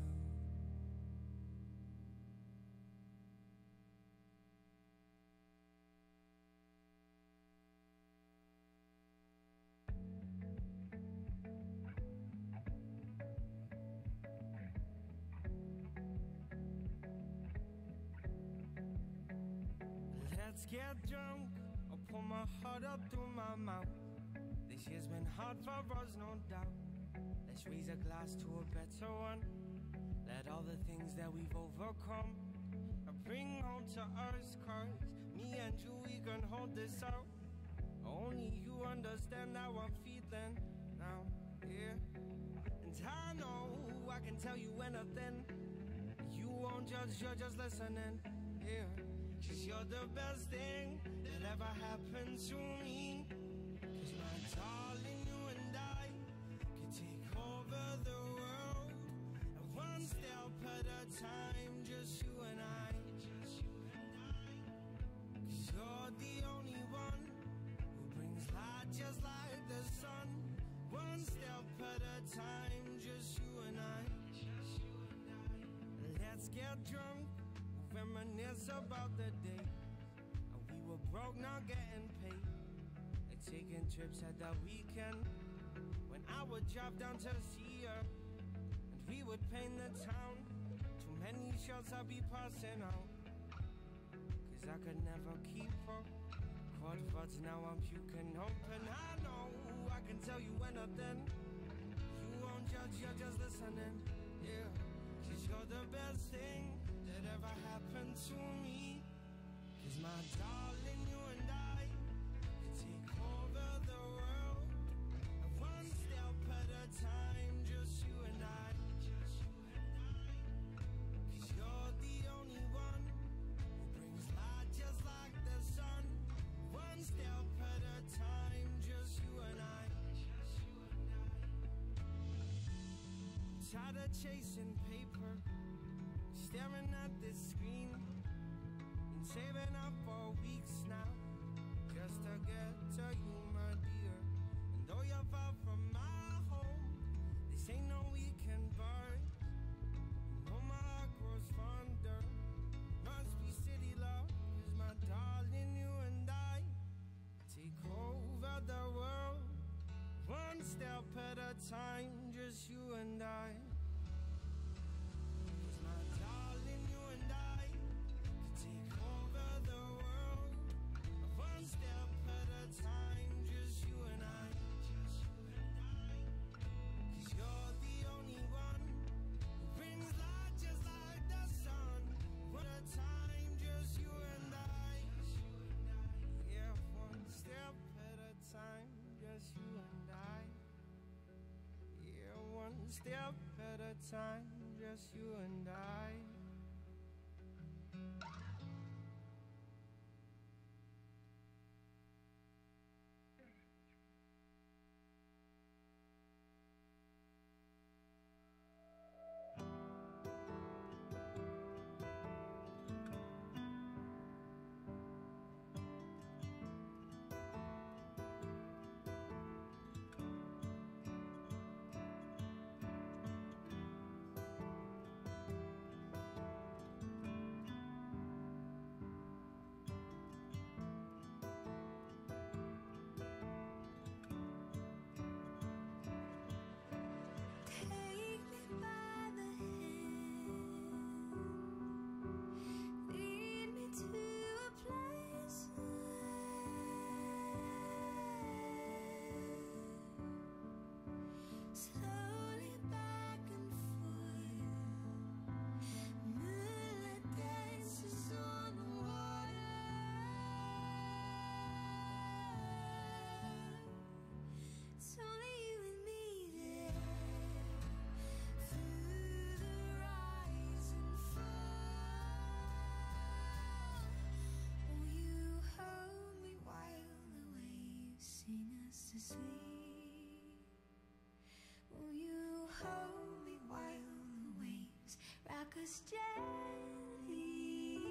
Let's get drunk. I'll pour my heart up through my mouth. This year's been hard for us, no doubt. Let's raise a glass to a better one. Let all the things that we've overcome I bring home to us, cause me and you, we can hold this out. Only you understand how I'm feeling now, yeah. And I know I can tell you anything. You won't judge, you're just listening, yeah. Cause you're the best thing that ever happened to me. Cause my darling, you and I can take over the world, and one step at a time, just you and I. Cause you're the only one who brings light just like the sun. One step at a time, just you and I. Let's get drunk, reminisce about the day and we were broke, not getting paid, like taking trips at the weekend, when I would drive down to see her and we would paint the town. Too many shots I'd be passing out, cause I could never keep up. Cold thoughts, now I'm puking open. I know I can tell you anything. You won't judge, you're just listening, yeah. Cause you're the best thing that ever happened to me. Cause my darling, you and I can take over the world, and one step at a time, just you and I. Cause you're the only one who brings light just like the sun. One step at a time, just you and I. Tired of chasing paper, staring at this screen, and saving up for weeks now, just to get to you, my dear. And though you're far from my home, this ain't no weekend bar. You know my heart grows fonder, must be city love. Cause my darling, you and I take over the world, one step at a time, just you and I. Cause my darling, you and I can take over the world, one step at a time, just you and I. Cause you're the only one who brings light just like the sun. One at a time, just you and I. Yeah, one step at a time, just you and I. Yeah, one step at a time, just you and I. Will you hold me while the waves rock us gently?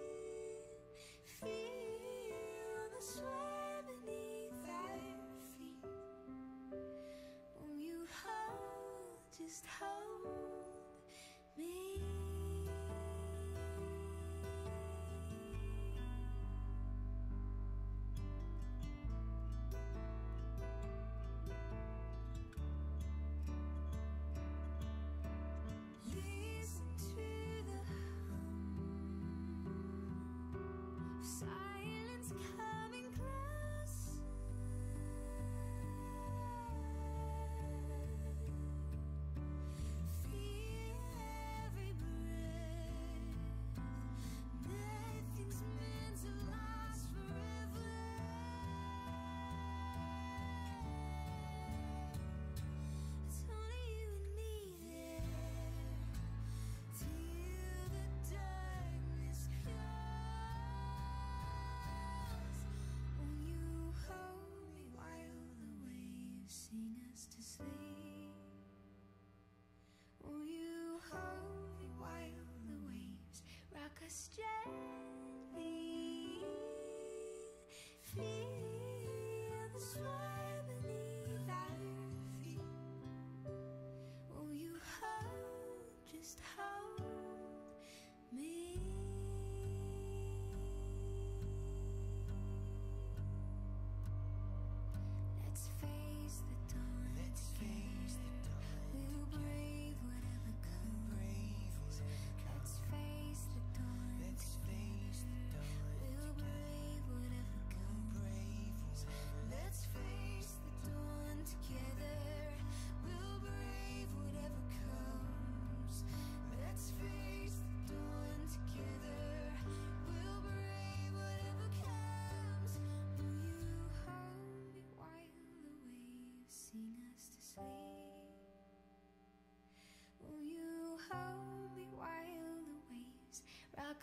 Feel the sway beneath our feet. Will you hold, just hold me? Feel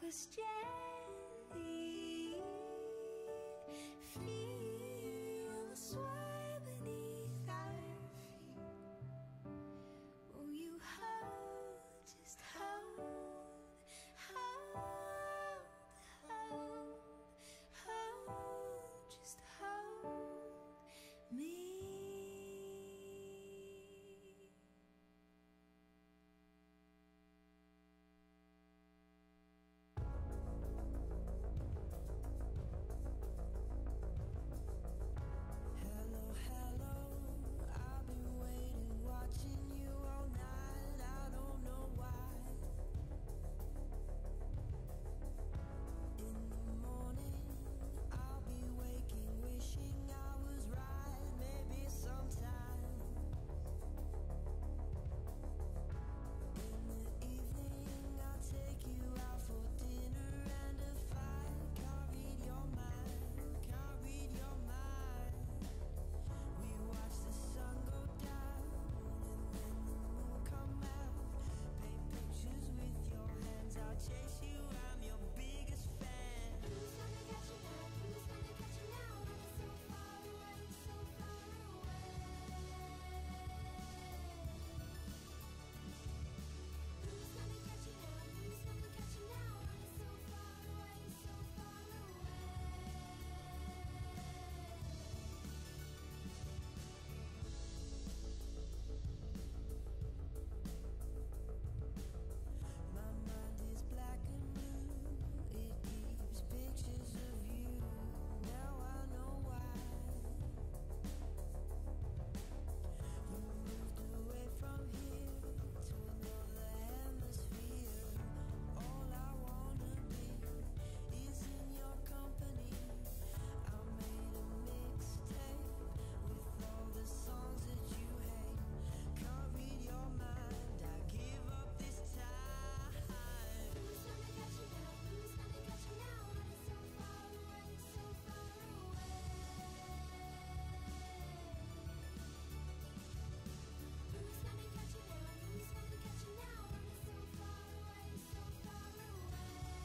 us gently. Feel the sway beneath our feet. Will you hold, just hold, hold, hold, hold, just hold me. Hello, hello, I've been waiting, watching you all night. I don't know why. In the morning, I'll be waking, wishing I was right. Maybe sometime. In the evening, I'll take you out for dinner and a fight. Can't read your mind, can't read your mind. We watch the sun go down and then the moon come out. Paint pictures with your hands, I'll chase you, I'm your biggest fan. Who's gonna catch you now? Who's gonna catch you now? When it's so far away, so far away. Who's gonna catch you now? Who's gonna catch you now? When it's so far away, so far away. My mind is black and blue. It keeps pictures of you. Now I know why. You moved away from here to another hemisphere. All I wanna be is in your company. I made a mixtape with all the songs that you hate. Can't read your mind, I give up this time. Who's gonna catch you now? Who's gonna catch you now? When it's so far away, so far away. Who's gonna catch you now? Who's gonna catch you now? When it's so far away, so far away.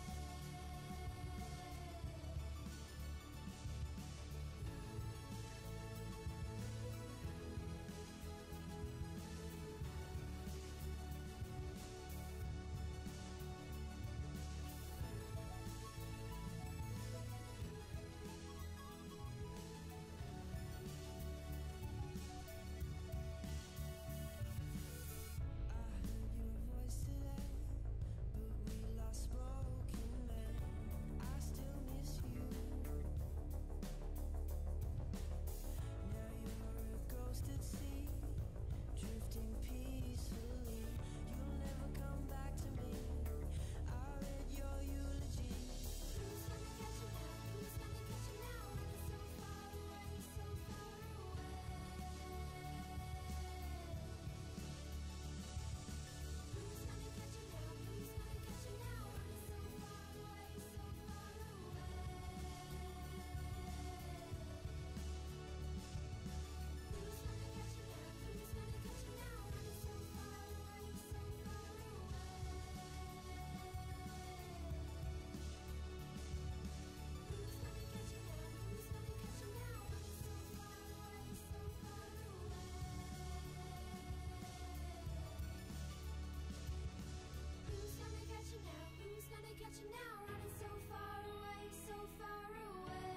I heard your voice today, but we lost spoken men. I still miss you. Now you're a ghost at sea, drifting peacefully. You'll never come back to me. I read your eulogy. Who's gonna catch you now? Who's gonna catch you now? When it's so far away, so far away. Who's gonna catch you now? Who's gonna catch you now? When it's so far away, so far away. Who's gonna catch you now? Who's gonna catch you now? When it's so far away, so far away. Who's gonna catch you now? Who's gonna catch you now? When it's so far away, so far away. Who's gonna catch you now? Who's gonna catch you now? When it's so far away, so far away.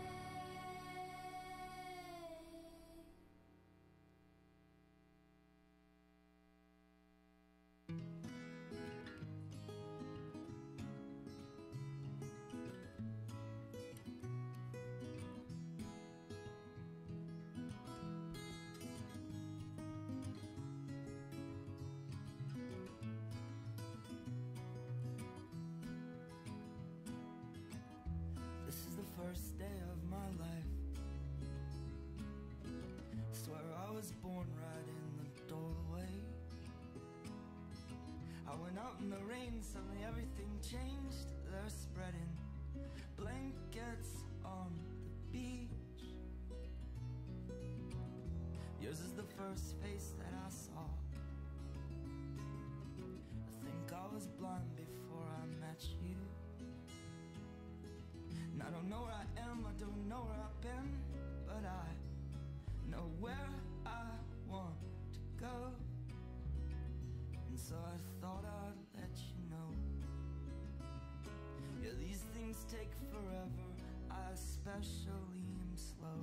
This is the first day of my life. Swear I was born right in the doorway. I went out in the rain, suddenly everything changed. They're spreading blankets on the beach. Yours is the first face that I saw. I think I was blind before I met you. And I don't know where I am, I don't know where I've been, but I know where I want to go. And so I thought I'd let you know. Yeah, these things take forever, I especially am slow.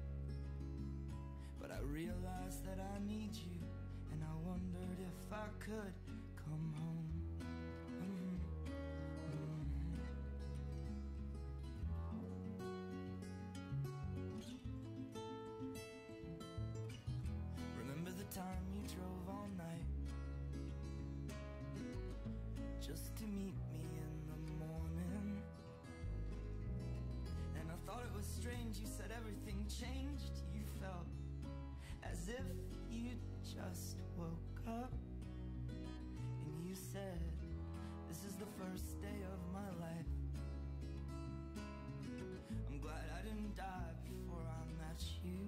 But I realized that I need you, and I wondered if I could come home. Mhm, mhm. Remember the time you drove all night just to meet me in the morning? And I thought it was strange, you said everything changed. You felt as if you just woke up. And you said, this is the first day of my life. I'm glad I didn't die before I met you.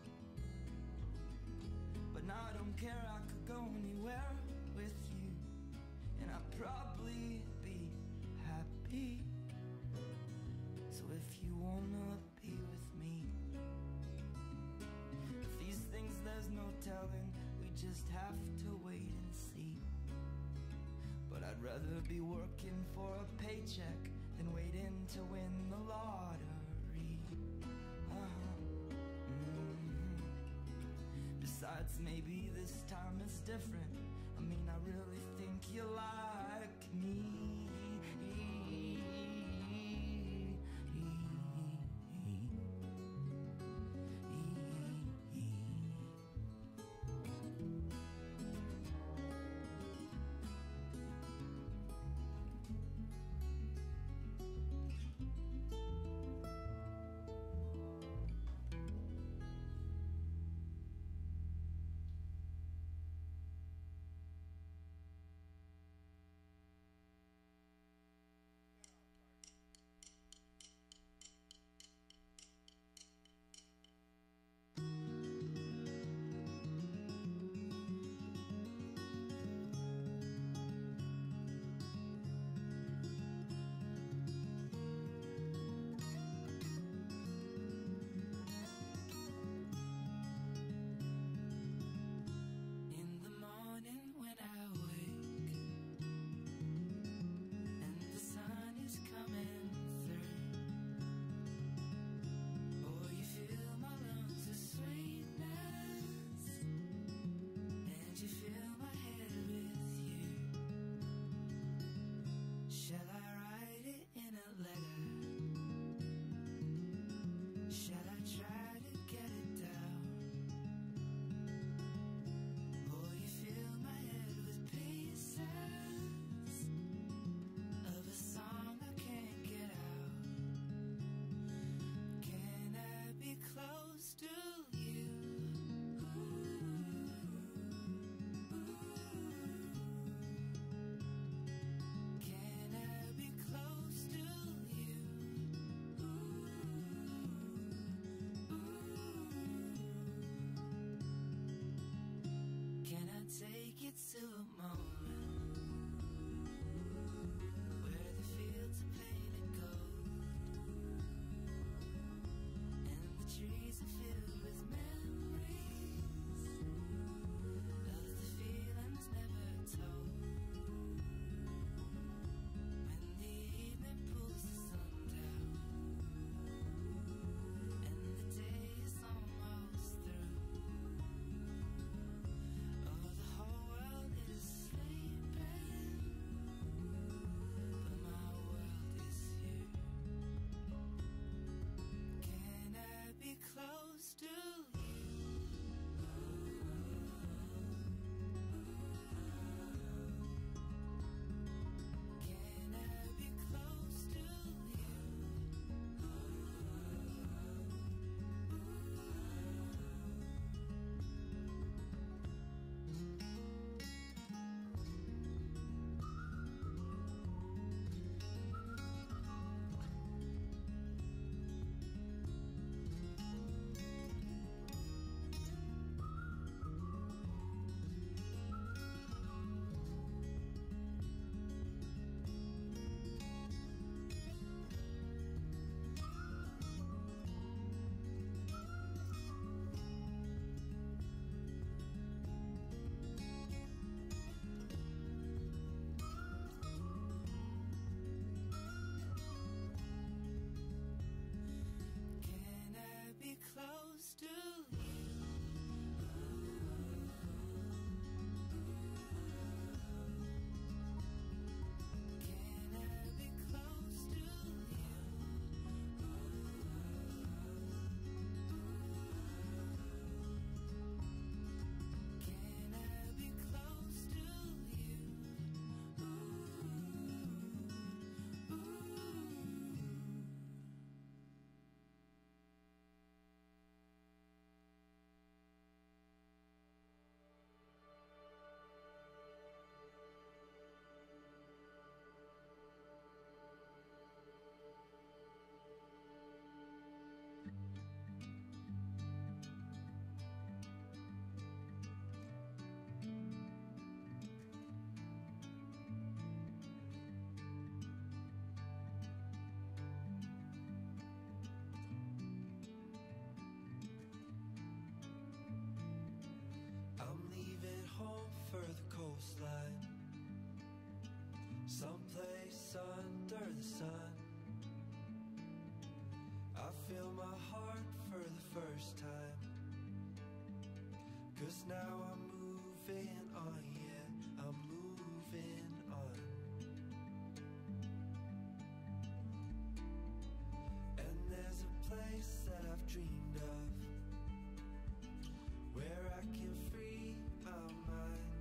But now I don't care, I could go anywhere with you, and I'd probably be happy. So if you wanna be with me, if these things there's no telling, we just have to wait and see. But I'd rather be working for a paycheck than waiting to win the lottery. Uh-huh. Mhm. Besides, maybe this time it's different. I mean, I really think you like me. coastline, someplace under the sun. I feel my heart for the first time, 'cause now I'm moving on, yeah, I'm moving on. And there's a place that I've dreamed of, where I can free my mind.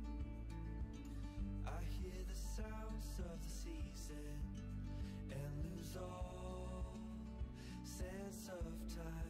I hear the sounds of the season and lose all sense of time.